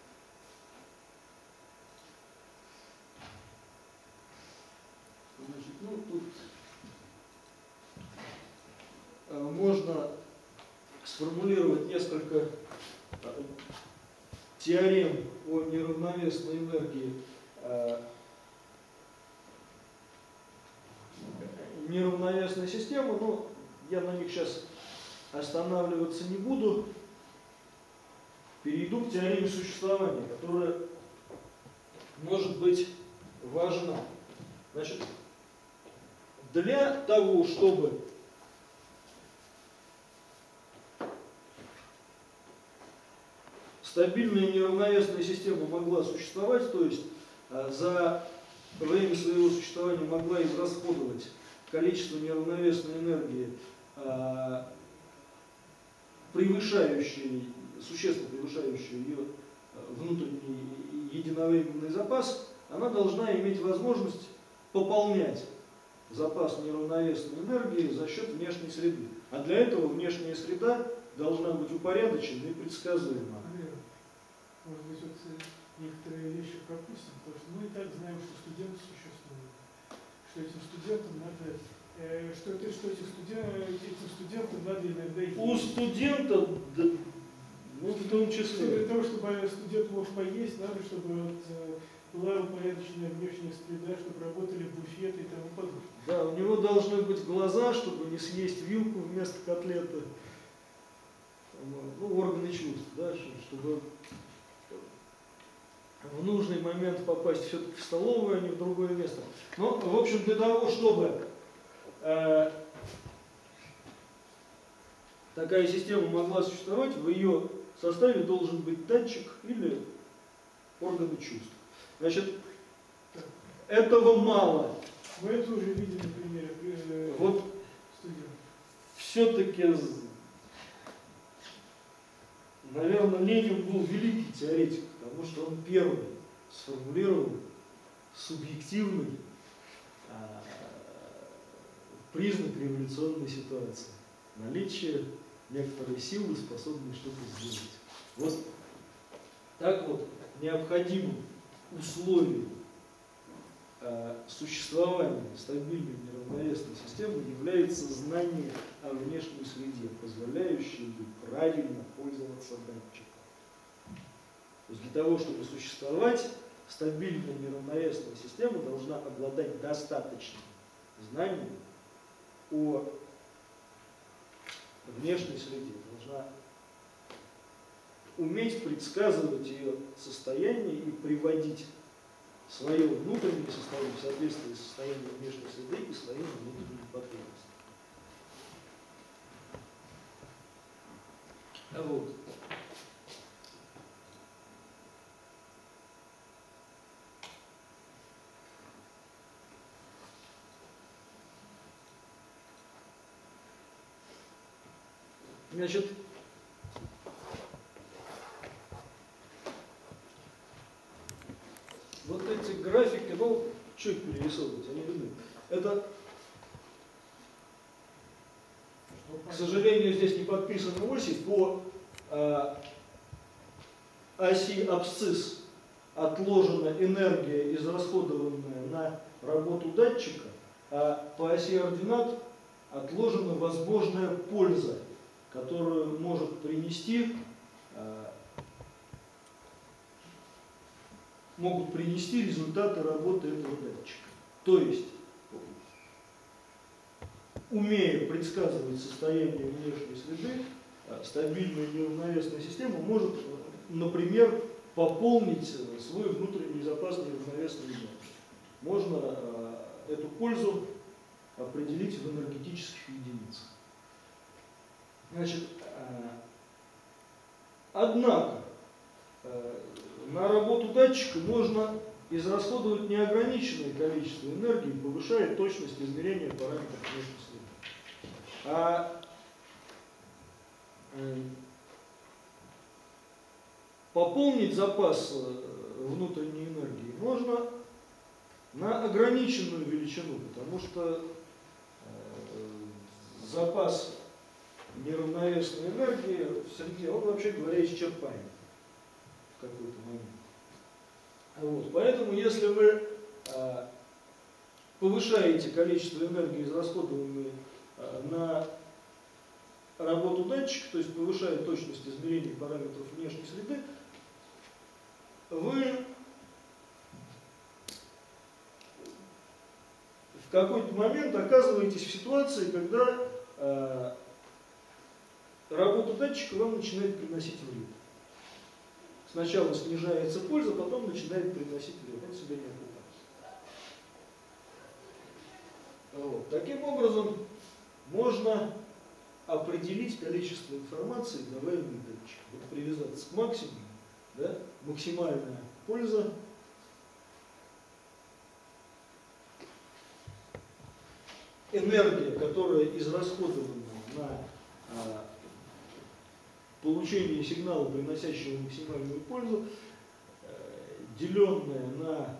Значит, ну, тут можно сформулировать несколько теорем о неравновесной энергии. Неравновесной системы, но я на них сейчас останавливаться не буду. Перейду к теореме существования, которая может быть важна. Значит, для того, чтобы стабильная неравновесная система могла существовать, то есть за время своего существования могла израсходовать количество неравновесной энергии, существенно превышающее ее внутренний единовременный запас, она должна иметь возможность пополнять запас неравновесной энергии за счет внешней среды. А для этого внешняя среда должна быть упорядочена и предсказуема. Может быть, вот некоторые вещи пропустим, потому что мы и так знаем, что студенты существуют, что этим студентам надо, этим студентам надо иногда есть. У студента, да, ну, в том числе. Для того, чтобы студент мог поесть, надо, чтобы вот, была упорядоченная внешняя среда, чтобы работали буфеты и тому подобное. Да, у него должны быть глаза, чтобы не съесть вилку вместо котлеты. Ну, органы чувств, да, чтобы в нужный момент попасть все-таки в столовую, а не в другое место. Но, в общем, для того, чтобы такая система могла существовать, в ее составе должен быть датчик или органы чувств. Значит, этого мало. Мы это уже видели на примере вот студентов. Все-таки, наверное, Ленин был великий теоретик, потому что он первый сформулировал субъективный признак революционной ситуации. Наличие некоторой силы, способной что-то сделать. Вот так вот необходимым условием существования стабильной неравновесной системы является знание о внешней среде, позволяющее ей правильно пользоваться датчиком. То есть для того, чтобы существовать, стабильная неравновесная система должна обладать достаточным знанием о внешней среде, должна уметь предсказывать ее состояние и приводить свое внутреннее состояние в соответствии с состоянием внешней среды и своими внутренними потребностями. Вот. Значит, вот эти графики, ну, что их перерисовывать, они видны. Это, к сожалению, здесь не подписаны оси. По оси абсцисс отложена энергия, израсходованная на работу датчика, а по оси ординат отложена возможная польза, которую может принести, могут принести результаты работы этого датчика. То есть, умея предсказывать состояние внешней среды, стабильная неравновесная система может, например, пополнить свой внутренний запас неравновесной энергии. Можно эту пользу определить в энергетических единицах. Значит, однако, на работу датчика можно израсходовать неограниченное количество энергии, повышая точность измерения параметров внешней среды. А пополнить запас внутренней энергии можно на ограниченную величину, потому что запас неравновесной энергии в среде, он, вообще говоря, исчерпаем в какой-то момент. Вот. Поэтому, если вы повышаете количество энергии, израсходуемой на работу датчика, то есть повышая точность измерения параметров внешней среды, вы в какой-то момент оказываетесь в ситуации, когда работа датчика вам начинает приносить вред. Сначала снижается польза, потом начинает приносить вред. Он себя не окупается. Вот. Таким образом, можно определить количество информации, даваемой датчиком. Вот привязаться к максимуму, да? Максимальная польза. Энергия, которая израсходована на получение сигнала, приносящего максимальную пользу, деленная на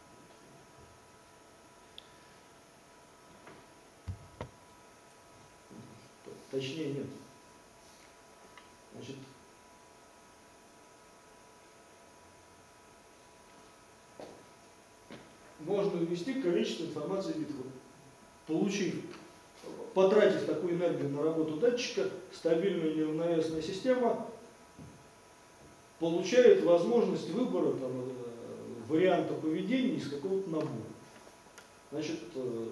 точнее нет. Значит, можно ввести количество информации в бит. Потратив такую энергию на работу датчика, стабильная неравновесная система получает возможность выбора варианта поведения из какого-то набора. Значит,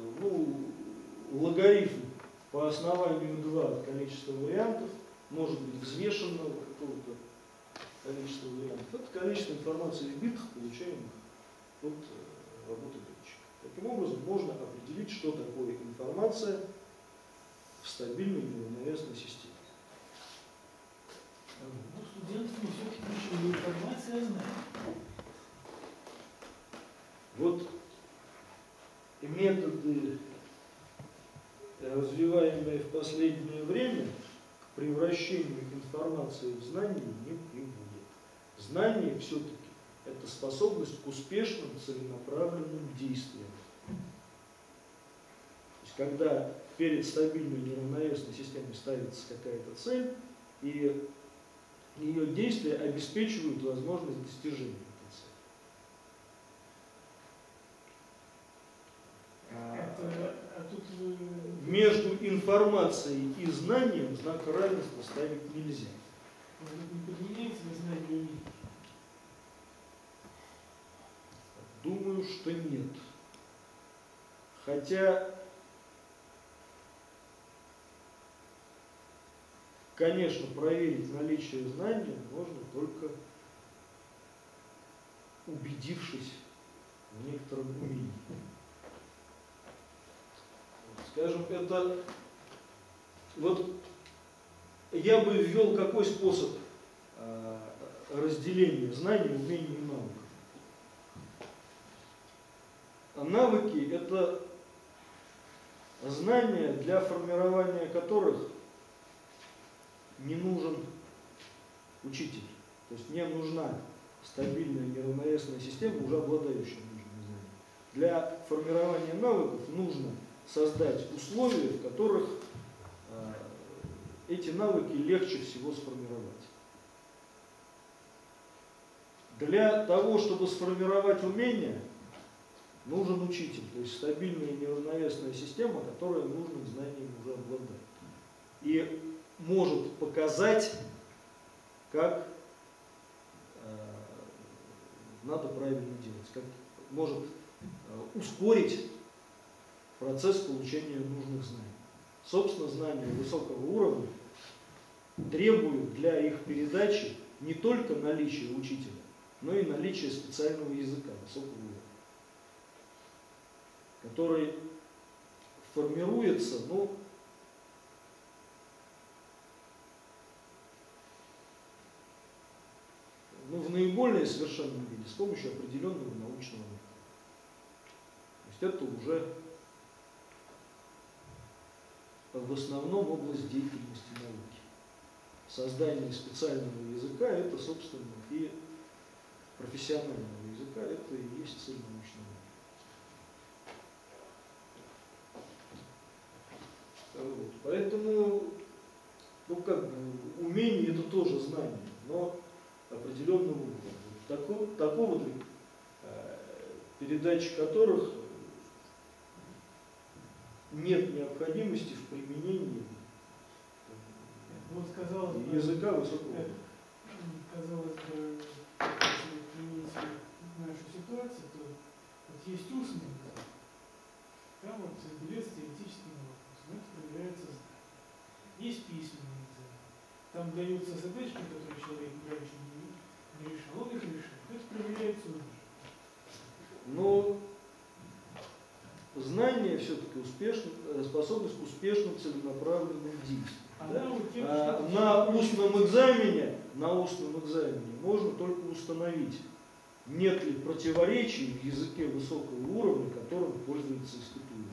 логарифм по основанию 2 от количества вариантов может быть взвешенного какого-то количества вариантов. Это количество информации в битах, получаемых от работы датчика. Таким образом, можно определить, что такое информация в стабильной неравновесной системе. Ну, студентам все-таки ключевую информацию знают. Вот методы, развиваемые в последнее время, к превращению информации в знание не приводят. Знание все-таки это способность к успешным целенаправленным действиям. То есть, когда перед стабильной неравновесной системой ставится какая-то цель, и ее действия обеспечивают возможность достижения этой цели. Тут Между информацией и знанием знак равенства ставить нельзя. не подменяется ли знание и умение? Думаю, что нет. Хотя, конечно, проверить наличие знания можно только убедившись в некотором умении. Скажем, это вот я бы ввел какой способ разделения знаний, умений и навыков. Навыки – это знания, для формирования которых не нужен учитель. То есть не нужна стабильная неравновесная система, уже обладающая нужными знаниями. Для формирования навыков нужно создать условия, в которых эти навыки легче всего сформировать. Для того, чтобы сформировать умения, нужен учитель, то есть стабильная неравновесная система, которая нужным знанием уже обладает. И может показать, как надо правильно делать, как может ускорить процесс получения нужных знаний. Собственно, знания высокого уровня требуют для их передачи не только наличия учителя, но и наличия специального языка высокого уровня, который формируется, в наиболее совершенном виде с помощью определенного научного метода. То есть это уже в основном область деятельности науки. Создание специального языка – это, собственно, и профессионального языка – это и есть цель научного метода. Поэтому, умение – это тоже знание, но определенного уровня. Такого для передачи которых нет необходимости в применении языка высокого уровня. Казалось бы, если применить нашу ситуацию, то вот есть устный язык, там вот без теоретический вопрос, но это проверяется знание. Есть письменный язык, там даются задачки, которые человек раньше не решал, он их решает, это проверяется уже. Но знание все-таки способность к успешным целенаправленным действиям. На устном экзамене можно только установить, нет ли противоречий в языке высокого уровня, которым пользуется испытуемый.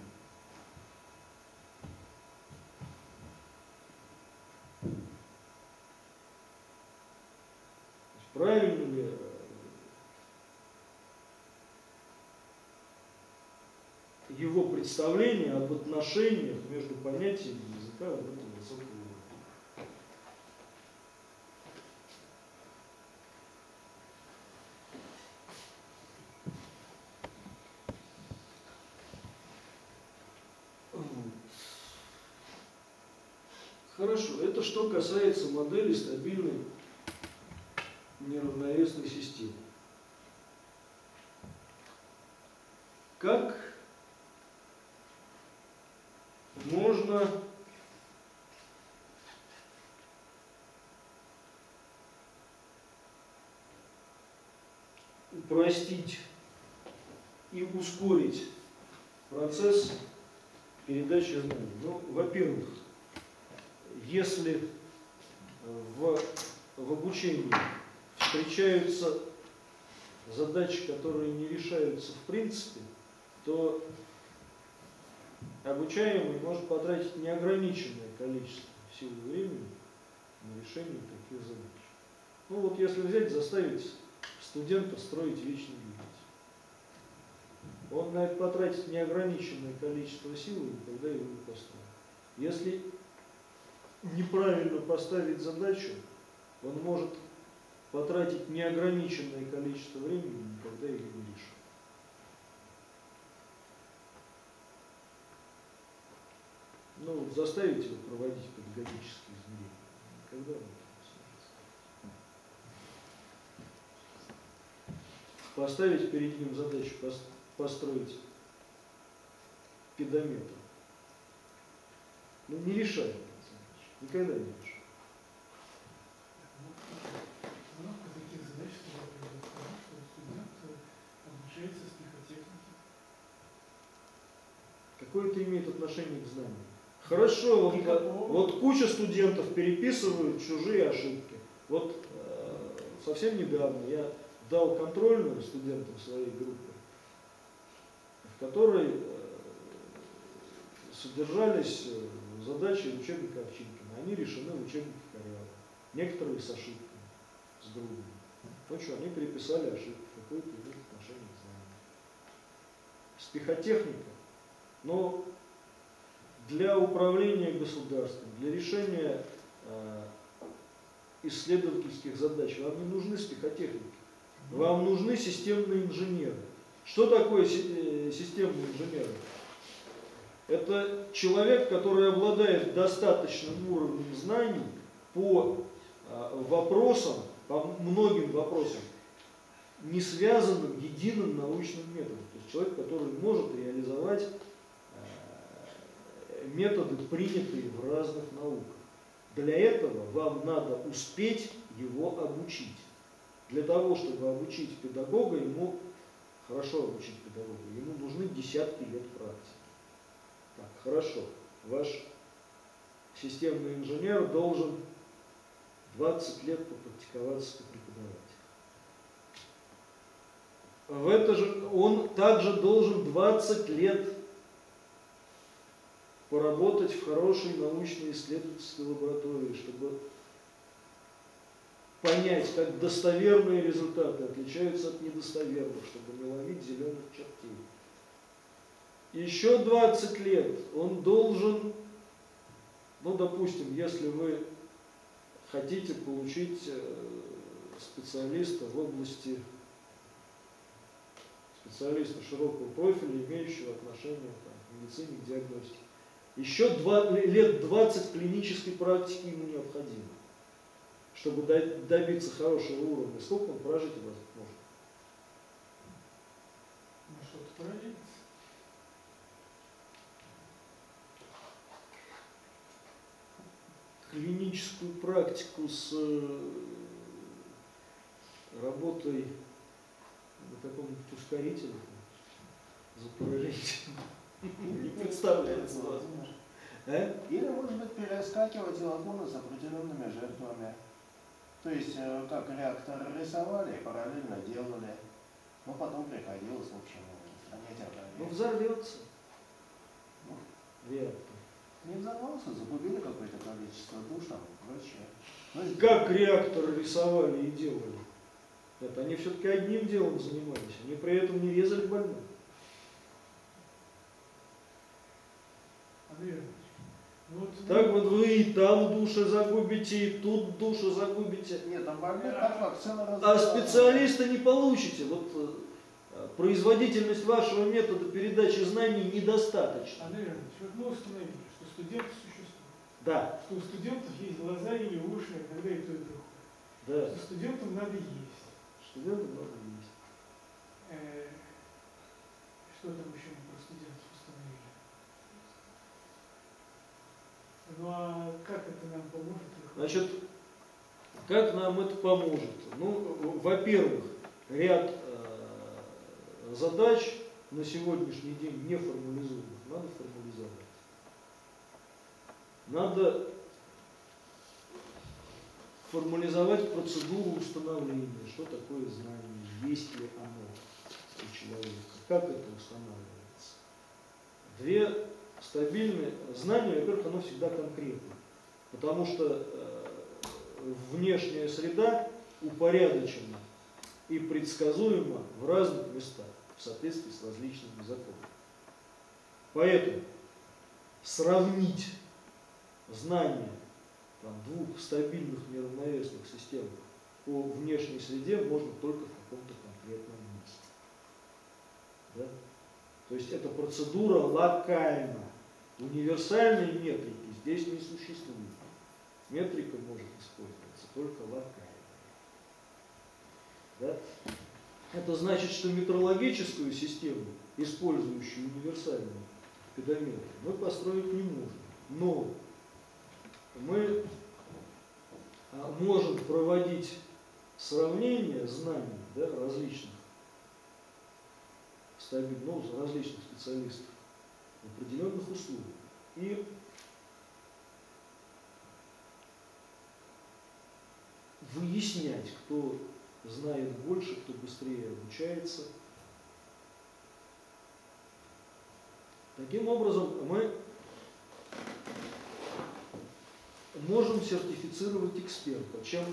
Правильно ли его представление об отношениях между понятиями языка вот этого высокого уровня? Хорошо, это что касается модели стабильной неравновесной системы. Как можно упростить и ускорить процесс передачи знаний? Во-первых, если в обучении встречаются задачи, которые не решаются в принципе, то обучаемый может потратить неограниченное количество сил и времени на решение таких задач. Если взять, заставить студента строить вечный двигатель. Он на это потратит неограниченное количество сил и никогда его не построит. Если неправильно поставить задачу, он может потратить неограниченное количество времени и никогда ее не решит. Ну, заставить его проводить педагогические измерения. Никогда он это не сможет. Поставить перед ним задачу построить педометр. Ну, не решаем эту задачу. Никогда не решаем. Много таких задач приводит к тому, что студент обучается с психотехники. Какое это имеет отношение к знаниям? Хорошо, вот куча студентов переписывают чужие ошибки. Вот совсем недавно я дал контрольную студентам своей группы, в которой содержались задачи учебника Овчинкина. Они решены в учебнике Корява. Некоторые с ошибками, с грубыми. Ну что, они переписали ошибки, какое-то имеет отношение к знаниям. С психотехника, но для управления государством, для решения исследовательских задач вам не нужны психотехники. Вам нужны системные инженеры. Что такое системные инженеры? Это человек, который обладает достаточным уровнем знаний по вопросам, по многим вопросам, не связанным единым научным методом. То есть человек, который может реализовать методы, принятые в разных науках. Для этого вам надо успеть его обучить. Для того, чтобы обучить педагога, хорошо обучить педагога, ему нужны десятки лет практики. Так, хорошо. Ваш системный инженер должен 20 лет попрактиковаться как преподаватель. Он также должен 20 лет поработать в хорошей научно-исследовательской лаборатории, чтобы понять, как достоверные результаты отличаются от недостоверных, чтобы не ловить зеленых чертей. Еще 20 лет он должен, ну, допустим, если вы хотите получить специалиста в области, специалиста широкого профиля, имеющего отношение к медицине, к диагностике, еще лет 20 клинической практики ему необходимо, чтобы добиться хорошего уровня. Сколько он прожить у вас может? Ну, что-то пройдется. Клиническую практику с работой на каком-нибудь ускорителе, запорожителе, не представляется возможно. Или, может быть, перескакивать лагуны с определенными жертвами. То есть, как реактор рисовали и параллельно делали, но потом приходилось, в общем, устранять организм. Ну, взорвется реактор. Не взорвался, загубили какое-то количество душ, там, прочее. Ну, как реактор рисовали и делали? Это они все-таки одним делом занимались, они при этом не резали больных. Андрей Иванович, вот, Так вот вы и там души загубите, и тут души загубите. нет, там больных как вакцина А специалиста не получите. Вот производительность вашего метода передачи знаний недостаточна. Андрей Иванович, вот мы установили, что студенты существуют. Да, Что у студентов есть глаза или уши, иногда и то, и другое. да. Что студентам надо есть. Студентам надо есть. Что там еще мы про студентов установили? Ну а как это нам поможет? Значит, как нам это поможет? Ну, во-первых, ряд задач на сегодняшний день не формализованных надо формализовать. Надо формализовать процедуру установления, что такое знание, есть ли оно у человека, как это устанавливается. Две стабильные знания, во-первых, оно всегда конкретно, потому что внешняя среда упорядочена и предсказуемо в разных местах в соответствии с различными законами. Поэтому сравнить знания двух стабильных неравновесных систем по внешней среде можно только в каком-то конкретном месте. Да? То есть эта процедура локальна. Универсальной метрики здесь не существует. Метрика может использоваться только локально. Да? Это значит, что метрологическую систему, использующую универсальную педометрию, мы построить не можем. Но мы можем проводить сравнение знаний, да, различных различных специалистов в определенных условиях. И выяснять, кто знает больше, кто быстрее обучается. Таким образом, мы можем сертифицировать эксперта. Чем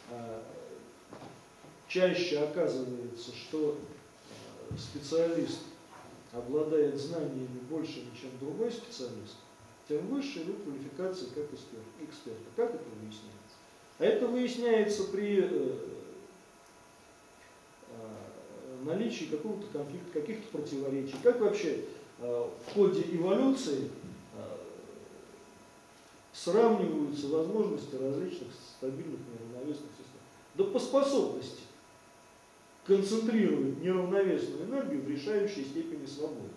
чаще оказывается, что специалист обладает знаниями большими, чем другой специалист, тем выше его квалификация как эксперта. Как это выясняется? А это выясняется при наличии какого-то конфликта, каких-то противоречий. Как вообще в ходе эволюции сравниваются возможности различных стабильных неравновесных систем? Да по способности концентрировать неравновесную энергию в решающей степени свободы.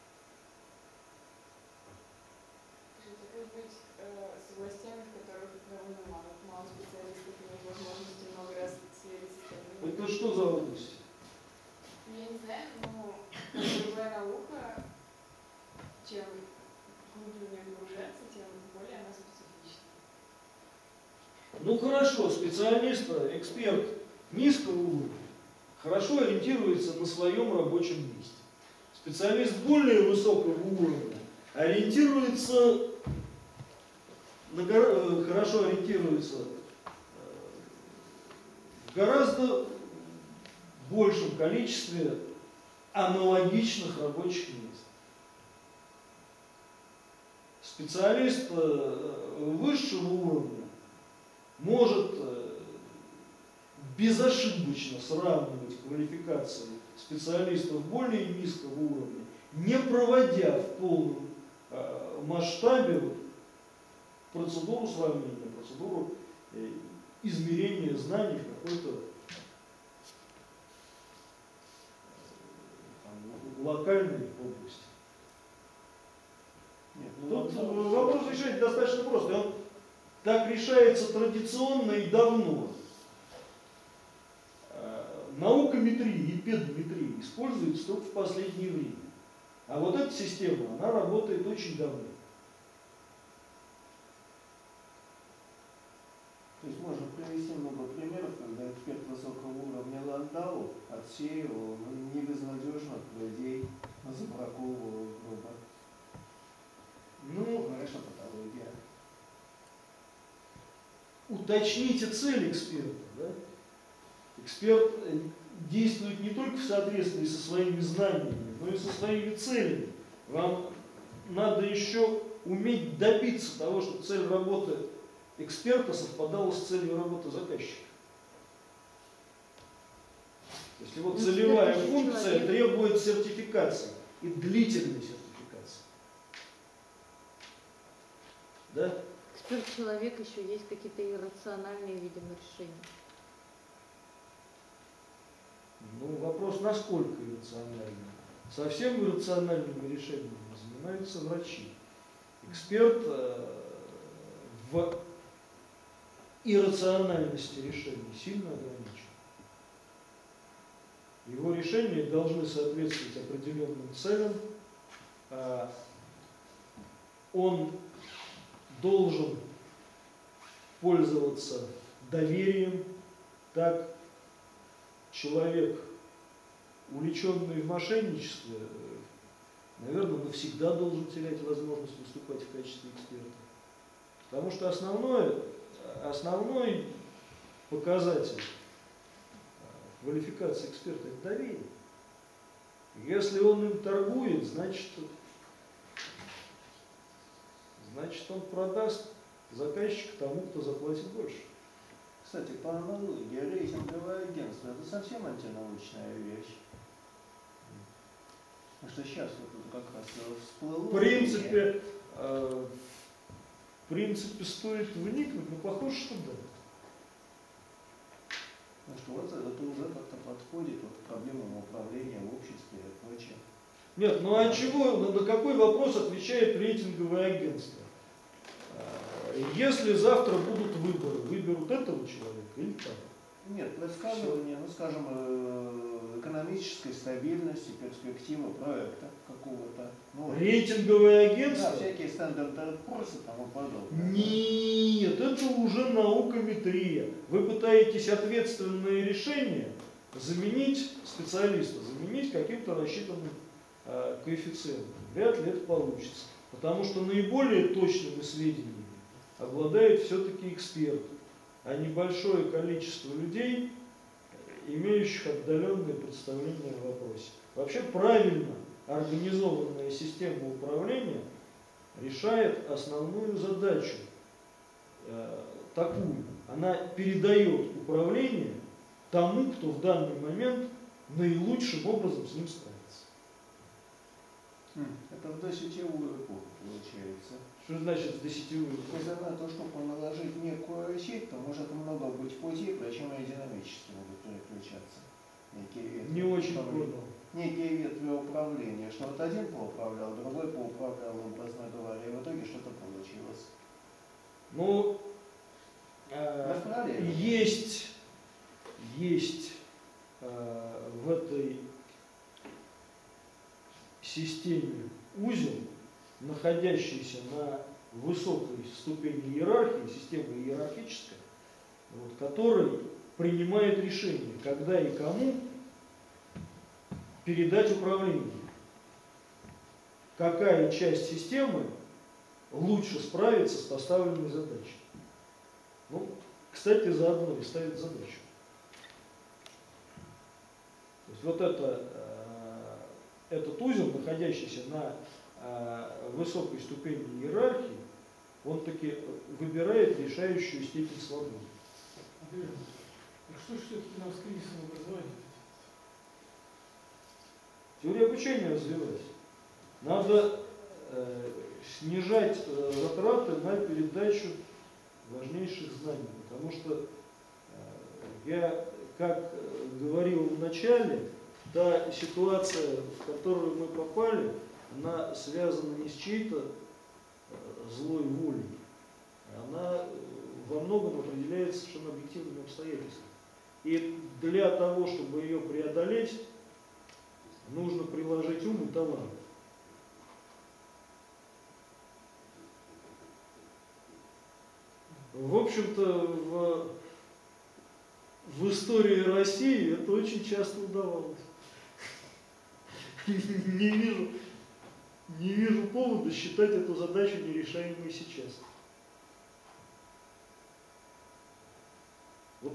Как быть с областями, в которых довольно мало специалистов, имеют возможности много раз сверить систему? Это что за область? Я не знаю, но любая наука, чем глубже в нее погружаться, тем более она специфична. Ну хорошо, специалист, эксперт низкого уровня хорошо ориентируется на своем рабочем месте. Специалист более высокого уровня хорошо ориентируется в гораздо большем количестве аналогичных рабочих мест. Специалист высшего уровня может безошибочно сравнивать квалификации специалистов более низкого уровня, не проводя в полном масштабе процедуру сравнения, процедуру измерения знаний в какой-то локальной области. Нет, Тут вопрос решать достаточно просто. Он так решается традиционно и давно. Наука метрии и педометрии используется только в последнее время. А вот эта система, она работает очень давно. То есть можно привести много примеров, когда эксперт высокого уровня Ландау отсеивал небезнадежных людей, забраковывал грубо. Ну, Конечно, патология. уточните цель эксперта. Да? Эксперт действует не только в соответствии со своими знаниями, но и со своими целями. Вам надо еще уметь добиться того, чтобы цель работы эксперта совпадала с целью работы заказчика. То есть его целевая функция требует сертификации и длительной сертификации. Да? Эксперт-человек еще есть какие-то иррациональные, видимо, решения. Ну, вопрос, насколько иррациональный. Совсем иррациональными решениями занимаются врачи. Эксперт в иррациональности решений сильно ограничен. Его решения должны соответствовать определенным целям. Он должен пользоваться доверием. Так человек, увлеченный в мошенничестве, наверное, навсегда должен терять возможность выступать в качестве эксперта. Потому что основной показатель квалификация эксперта – это доверие. Если он им торгует, значит он продаст заказчика тому, кто заплатит больше. Кстати, по аналогии, рейтинговое агентство – это совсем антинаучная вещь. Потому что сейчас вот тут как раз всплыло. В принципе, стоит вникнуть, но похоже, что да. Потому что вот это уже как-то подходит вот, к проблемам управления в обществе и прочее. Нет, ну а чего, на какой вопрос отвечает рейтинговое агентство? Если завтра будут выборы, выберут этого человека или того? Нет, предсказывание, ну скажем, экономической стабильности, перспективы проекта какого-то. Ну, Рейтинговое агентство? Да, всякие стандарты курсы и тому подобное. Нет, это уже наукометрия. Вы пытаетесь ответственные решения заменить специалиста, заменить каким-то рассчитанным коэффициентом. Вряд ли это получится. Потому что наиболее точными сведениями обладает все-таки эксперт, а небольшое количество людей, имеющих отдаленные представления о вопросе. Вообще правильно организованная система управления решает основную задачу такую. Она передает управление тому, кто в данный момент наилучшим образом с ним справится. Это в досетевую эпоху получается. Что значит в десятивую? Если на то, чтобы наложить некую сеть, то может много быть путей, причем и динамически могут переключаться. Не очень понял. Некие ветви управления, что вот один поуправлял, другой поуправлял, образно говоря, и в итоге что-то получилось. Ну, есть в этой системе узел, находящийся на высокой ступени иерархии, система иерархическая, вот, который принимает решение, когда и кому передать управление. Какая часть системы лучше справится с поставленной задачей. Ну, кстати, заодно и ставит задачу. То есть вот этот узел, находящийся на высокой ступени иерархии, он таки выбирает решающую степень свободы. Что же все-таки нам с кризисом образования? Теория обучения развивается. Надо снижать затраты на передачу важнейших знаний. Потому что я, как говорил в начале, та ситуация, в которую мы попали, она связана не с чьей-то злой волей. Она во многом определяется совершенно объективными обстоятельствами. И для того, чтобы ее преодолеть, нужно приложить ум и талант. В общем-то, в истории России это очень часто удавалось. Не вижу повода считать эту задачу нерешаемой сейчас. Вот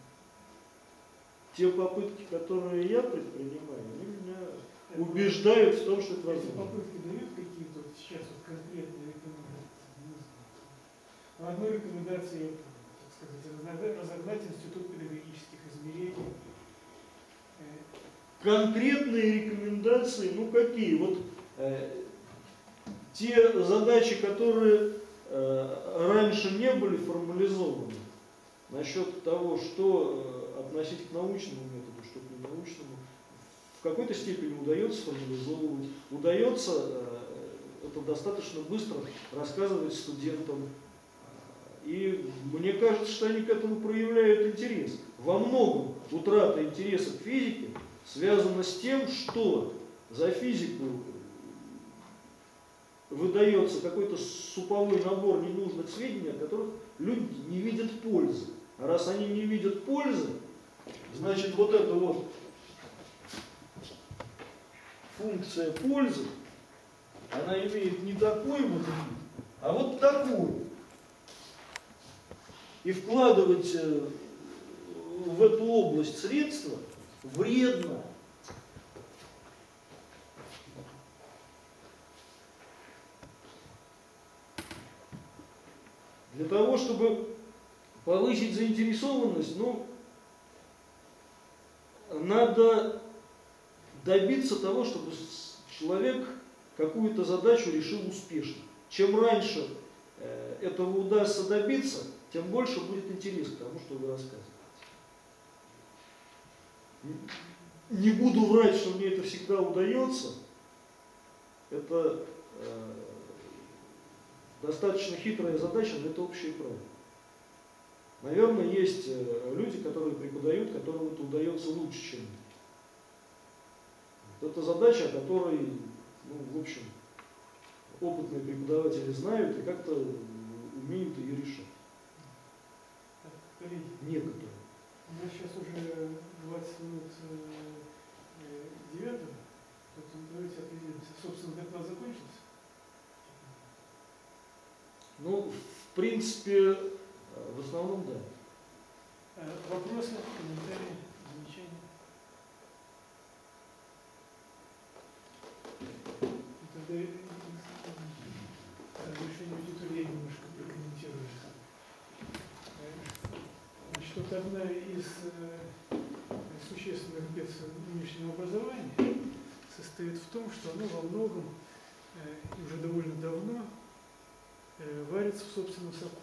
те попытки, которые я предпринимаю, они меня убеждают в том, что это Эти возможно. попытки дают какие-то вот сейчас вот конкретные рекомендации? Не знаю. Одной рекомендации, так сказать, разогнать институт педагогических измерений. Конкретные рекомендации, ну какие? Вот те задачи, которые раньше не были формализованы, насчет того, что относить к научному методу, что к ненаучному, в какой-то степени удается формализовывать. Удается это достаточно быстро рассказывать студентам. И мне кажется, что они к этому проявляют интерес. Во многом утрата интереса к физике связана с тем, что за физику выдается какой-то суповой набор ненужных сведений, от которых люди не видят пользы. А раз они не видят пользы, значит вот эта вот функция пользы, она имеет не такой вот вид, а вот такой. И вкладывать в эту область средства вредно. Для того, чтобы повысить заинтересованность, ну, надо добиться того, чтобы человек какую-то задачу решил успешно. Чем раньше этого удастся добиться, тем больше будет интерес к тому, что вы рассказываете. Не буду врать, что мне это всегда удается. Это достаточно хитрая задача, но это общее правило. Наверное, есть люди, которые преподают, которым это удается лучше, чем мне. Это задача, о которой, ну, в общем, опытные преподаватели знают и как-то умеют ее решать. Так, коллеги, Некоторые. у нас сейчас уже 20 минут 9, поэтому давайте определимся. Собственно, доклад закончился? Ну, в принципе, в основном, да. Вопросы, комментарии, замечания? Тогда разрешение аудитории я немножко прокомментирую. Значит, вот одна из существенных бед нынешнего образования состоит в том, что оно во многом и уже довольно давно варится в собственном соку.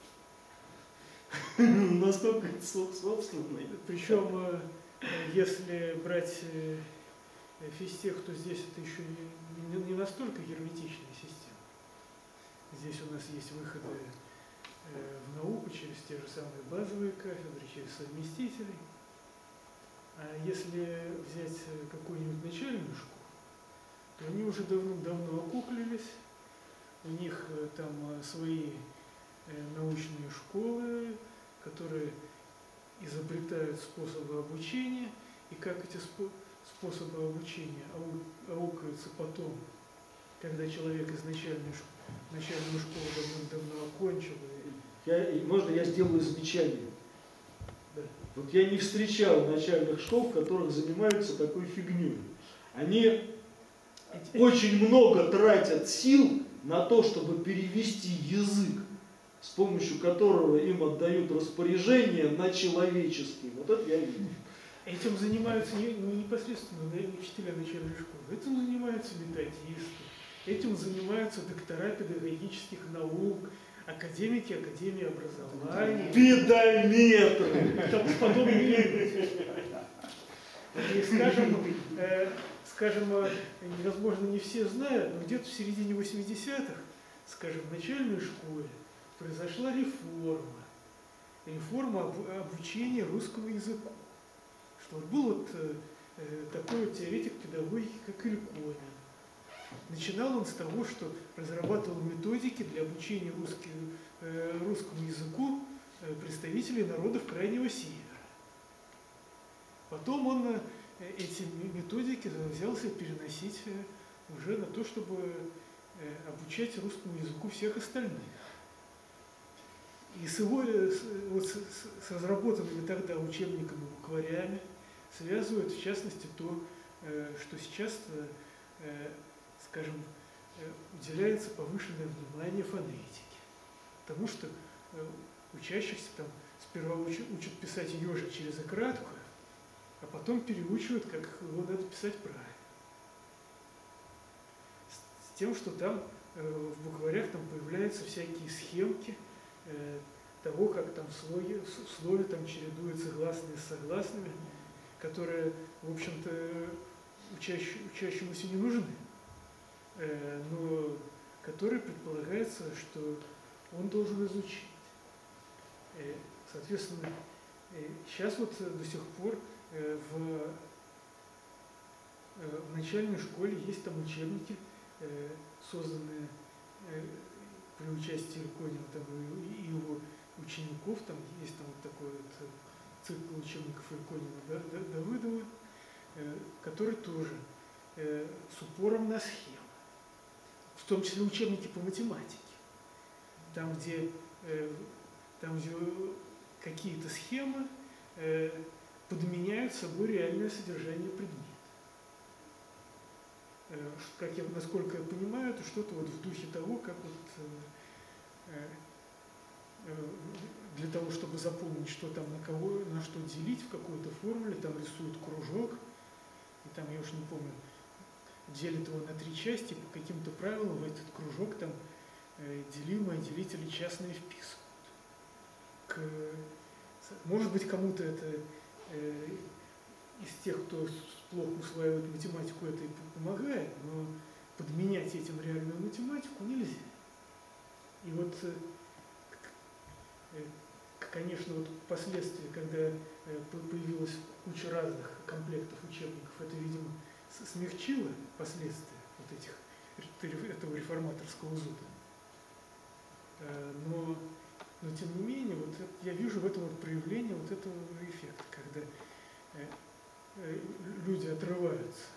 Насколько это собственный. Причем, если брать физтех, то здесь это еще не настолько герметичная система. Здесь у нас есть выходы в науку через те же самые базовые кафедры, через совместителей. А если взять какую-нибудь начальную школу, то они уже давно окуклились, у них там свои научные школы, которые изобретают способы обучения, и как эти способы обучения аукаются потом, когда человек из начальную школу давно окончил. Можно я сделаю замечание? Да. Вот я не встречал начальных школ, в которых занимаются такой фигней. Они очень много тратят сил на то, чтобы перевести язык, с помощью которого им отдают распоряжение, на человеческий. Вот это я видел. Этим занимаются не непосредственно учителя начальной школы, этим занимаются методисты, этим занимаются доктора педагогических наук, академики Академии образования. Педометры! И тому подобные. И скажем, возможно, не все знают, но где-то в середине 80-х, скажем, в начальной школе произошла реформа обучения русскому языку. Что вот был вот такой вот теоретик педагогики, как Ильконин. Начинал он с того, что разрабатывал методики для обучения русскому языку представителей народов Крайнего Севера. Потом он эти методики взялся переносить уже на то, чтобы обучать русскому языку всех остальных. И с разработанными тогда учебниками и букварями связывают, в частности, то, что сейчас, скажем, уделяется повышенное внимание фонетике. Потому что учащихся там сперва учат писать ежик через и краткую, а потом переучивают, как его надо писать правильно. С тем, что там в букварях там появляются всякие схемки того, как там в слове там чередуются гласные с согласными, которые, в общем-то, учащемуся не нужны, но которые предполагается, что он должен изучить. Соответственно, сейчас вот до сих пор в начальной школе есть там учебники, созданные при участии Ильконина там, и его учеников, там есть там вот такой вот цикл учебников Ильконина Давыдова, который тоже с упором на схемы, в том числе учебники по математике, там где какие-то схемы подменяют собой реальное содержание предмета. Как я, насколько я понимаю, это что-то вот в духе того, как вот для того, чтобы запомнить, что там на кого, на что делить в какой-то формуле, там рисуют кружок, и там, я уж не помню, делит его на 3 части, по каким-то правилам в этот кружок там делимые делители частные вписывают. Может быть, кому-то это из тех, кто плохо усваивает математику, это и помогает, но подменять этим реальную математику нельзя. И вот, конечно, вот впоследствии, когда появилась куча разных комплектов учебников, это, видимо, смягчило последствия вот этого реформаторского зуда. Но тем не менее, вот я вижу в этом вот проявление вот этого эффекта, когда люди отрываются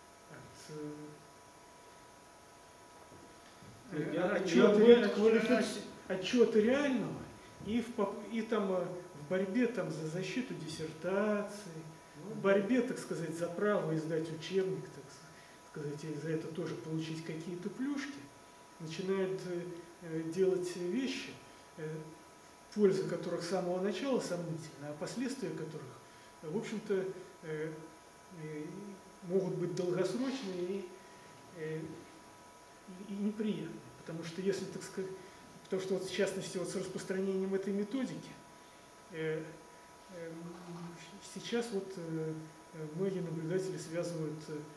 от чего-то реального и там в борьбе там за защиту диссертации, в борьбе, так сказать, за право издать учебник, так сказать, и за это тоже получить какие-то плюшки, начинают делать вещи, польза которых с самого начала сомнительна, а последствия которых, в общем-то, могут быть долгосрочные и неприятные. Потому что если, так сказать, потому что вот в частности вот с распространением этой методики сейчас вот многие наблюдатели связывают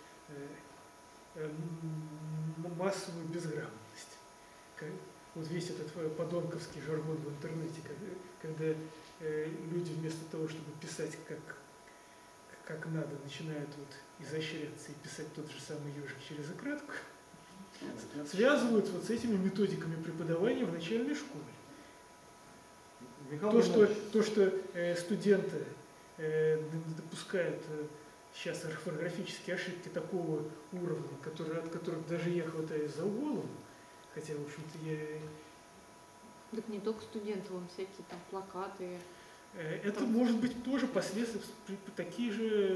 массовую безграмотность. Вот весь этот подонковский жаргон в интернете, когда люди вместо того, чтобы писать как надо, начинают вот изощряться и писать тот же самый ежик через ократку, связывают вот с этими методиками преподавания в начальной школе. То, что студенты допускают сейчас орфографические ошибки такого уровня, от которых даже я хватаюсь за голову, хотя, в общем-то, я... Так не только студенты, вон всякие там плакаты. Это может быть тоже последствия, таким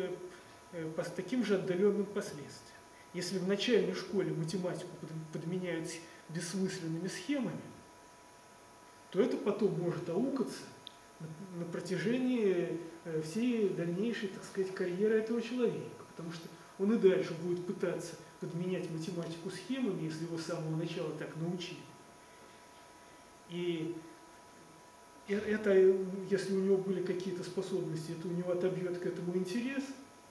же отдаленным последствиям. Если в начальной школе математику подменяют бессмысленными схемами, то это потом может аукаться на протяжении всей дальнейшей, так сказать, карьеры этого человека. Потому что он и дальше будет пытаться подменять математику схемами, если его с самого начала так научили. И это, если у него были какие-то способности, это у него отобьет к этому интерес.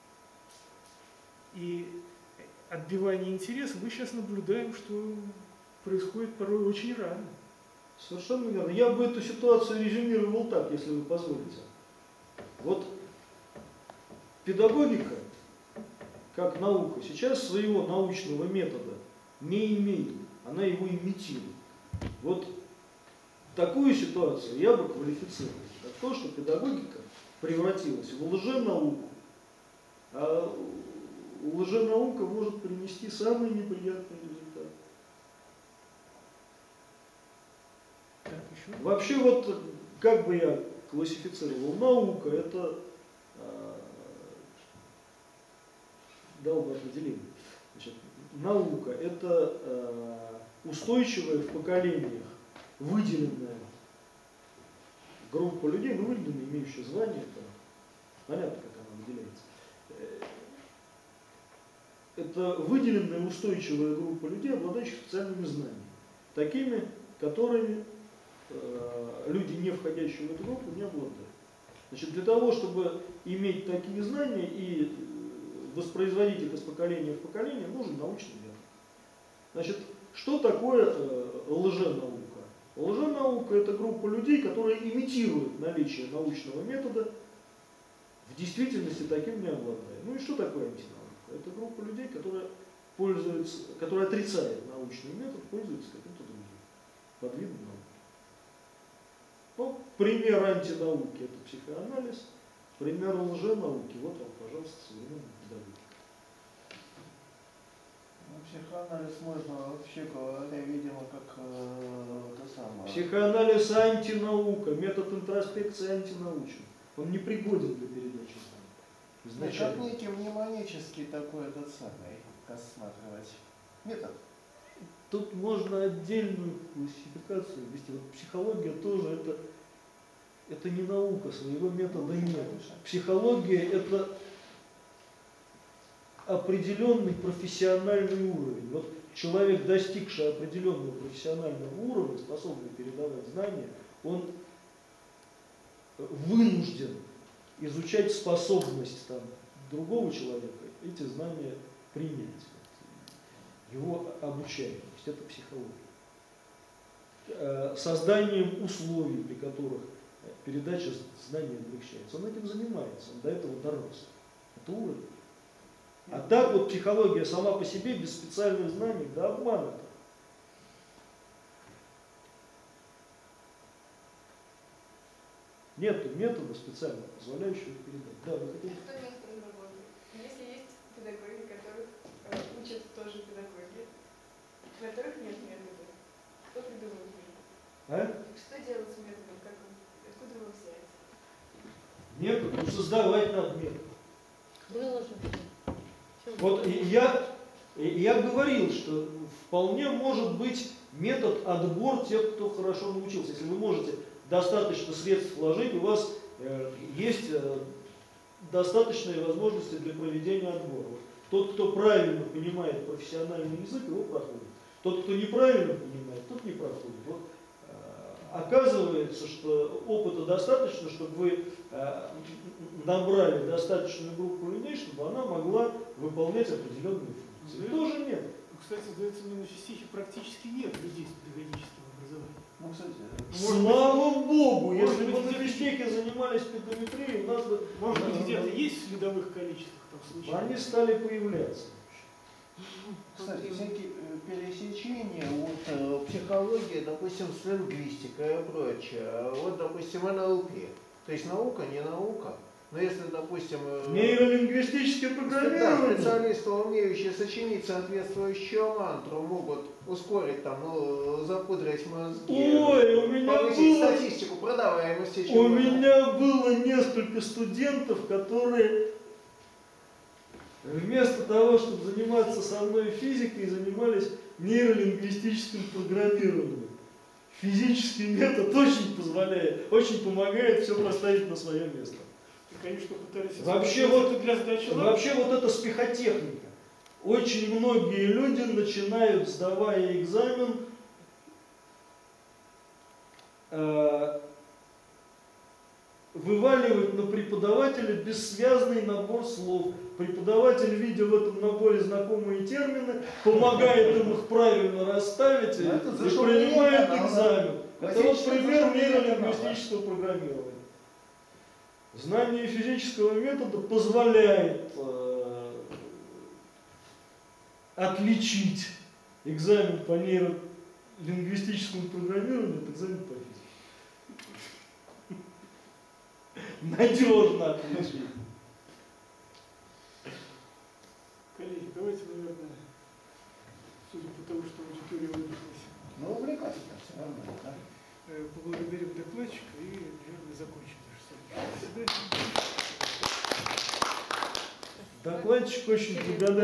И отбивание интереса мы сейчас наблюдаем, что происходит порой очень рано. Совершенно верно. Я бы эту ситуацию резюмировал так, если вы позволите. Вот педагогика, как наука, сейчас своего научного метода не имеет, она его имитирует. Вот такую ситуацию я бы квалифицировал как то, что педагогика превратилась в лженауку, а лженаука может принести самый неприятный результат. Вообще вот, как бы я классифицировал, наука это, дал бы определение, значит, наука это устойчивая в поколениях выделенная группа людей, ну выделенная, имеющая звание, это понятно, как она выделяется. Это выделенная устойчивая группа людей, обладающих специальными знаниями, такими, которыми люди, не входящие в эту группу, не обладают. Значит, для того, чтобы иметь такие знания и воспроизводить их из поколения в поколение, нужен научный метод. Значит, что такое лженаука? Лженаука – это группа людей, которые имитируют наличие научного метода, в действительности таким не обладая. Ну и что такое антинаука? Это группа людей, которая отрицает научный метод, пользуется каким-то другим подвидом науки. Ну, пример антинауки – это психоанализ, пример лженауки – вот вам, пожалуйста, современная педагогика. Психоанализ можно вообще говоря, видимо, как то самое. Психоанализ антинаука, метод интроспекции антинаучный. Он не пригоден для передачи знаний. Как изначально. некий мнемонический такой этот самый рассматривать метод. Тут можно отдельную классификацию ввести. Вот психология тоже это не наука, своего метода нет. Конечно. Психология это определенный профессиональный уровень. Вот человек, достигший определенного профессионального уровня, способный передавать знания, он вынужден изучать способность там, другого человека, эти знания принять. Его обучаемость – это психология. Созданием условий, при которых передача знаний облегчается. Он этим занимается, он до этого дорос. Это уровень. А так вот психология сама по себе, без специальных знаний, да обман это. Нет метода специально позволяющего передать. Да, вы хотите? Кто методом работает? Если есть педагоги, которых учат тоже педагоги, у которых нет метода, кто придумывает метод? А? Что делать с методом? Откуда его взять? Метод, ну создавать надо метод. Было же. Чё Вот я говорил, что вполне может быть метод отбор тех, кто хорошо научился. Если вы можете достаточно средств вложить, у вас есть достаточные возможности для проведения отбора. Вот тот, кто правильно понимает профессиональный язык, его проходит. Тот, кто неправильно понимает, тот не проходит. Вот, оказывается, что опыта достаточно, чтобы вы набрали достаточную группу людей, чтобы она могла выполнять определенные функции. Да. Тоже нет. Кстати, сдается мне на частичке практически нет людей с педагогическим образованием. Ну, кстати, Слава Богу, может если быть, бы на где-то- физтеке занимались педометрией, у нас бы Может быть, где-то есть в следовых количествах там случаев? они стали появляться. кстати, всякие пересечения от психологии, допустим, с лингвистикой и прочее. Вот, допустим, НЛП. То есть наука, не наука. Но если, допустим, Нейролингвистическое да, программирование. специалисты, умеющие сочинить соответствующую мантру, могут ускорить, там, запудрить мозги, Ой, у меня повысить было... статистику продаваемости У чего-то. меня было несколько студентов, которые вместо того, чтобы заниматься со мной физикой, занимались нейролингвистическим программированием. Физический метод очень позволяет, очень помогает все поставить на свое место. И, конечно, пытались Вообще использовать вот- это для сдачи лab. Вообще вот эта спехотехника. Очень многие люди начинают, сдавая экзамен, вываливать на преподавателя бессвязный набор слов. Преподаватель, видя в этом наборе знакомые термины, помогает им их правильно расставить Ну, это и зашумление принимает канала. экзамен. Это вот Классическое пример зашумление нейролингвистического программирования. Знание физического метода позволяет отличить экзамен по нейролингвистическому программированию от экзамена по физике. Надежно отличить. Коллеги, давайте, наверное, судя по тому, что аудитория выдохлась, Ну, увлекательно все равно, да? поблагодарим докладчика и, наверное, закончим наше заседание. Докладчик очень благодарен.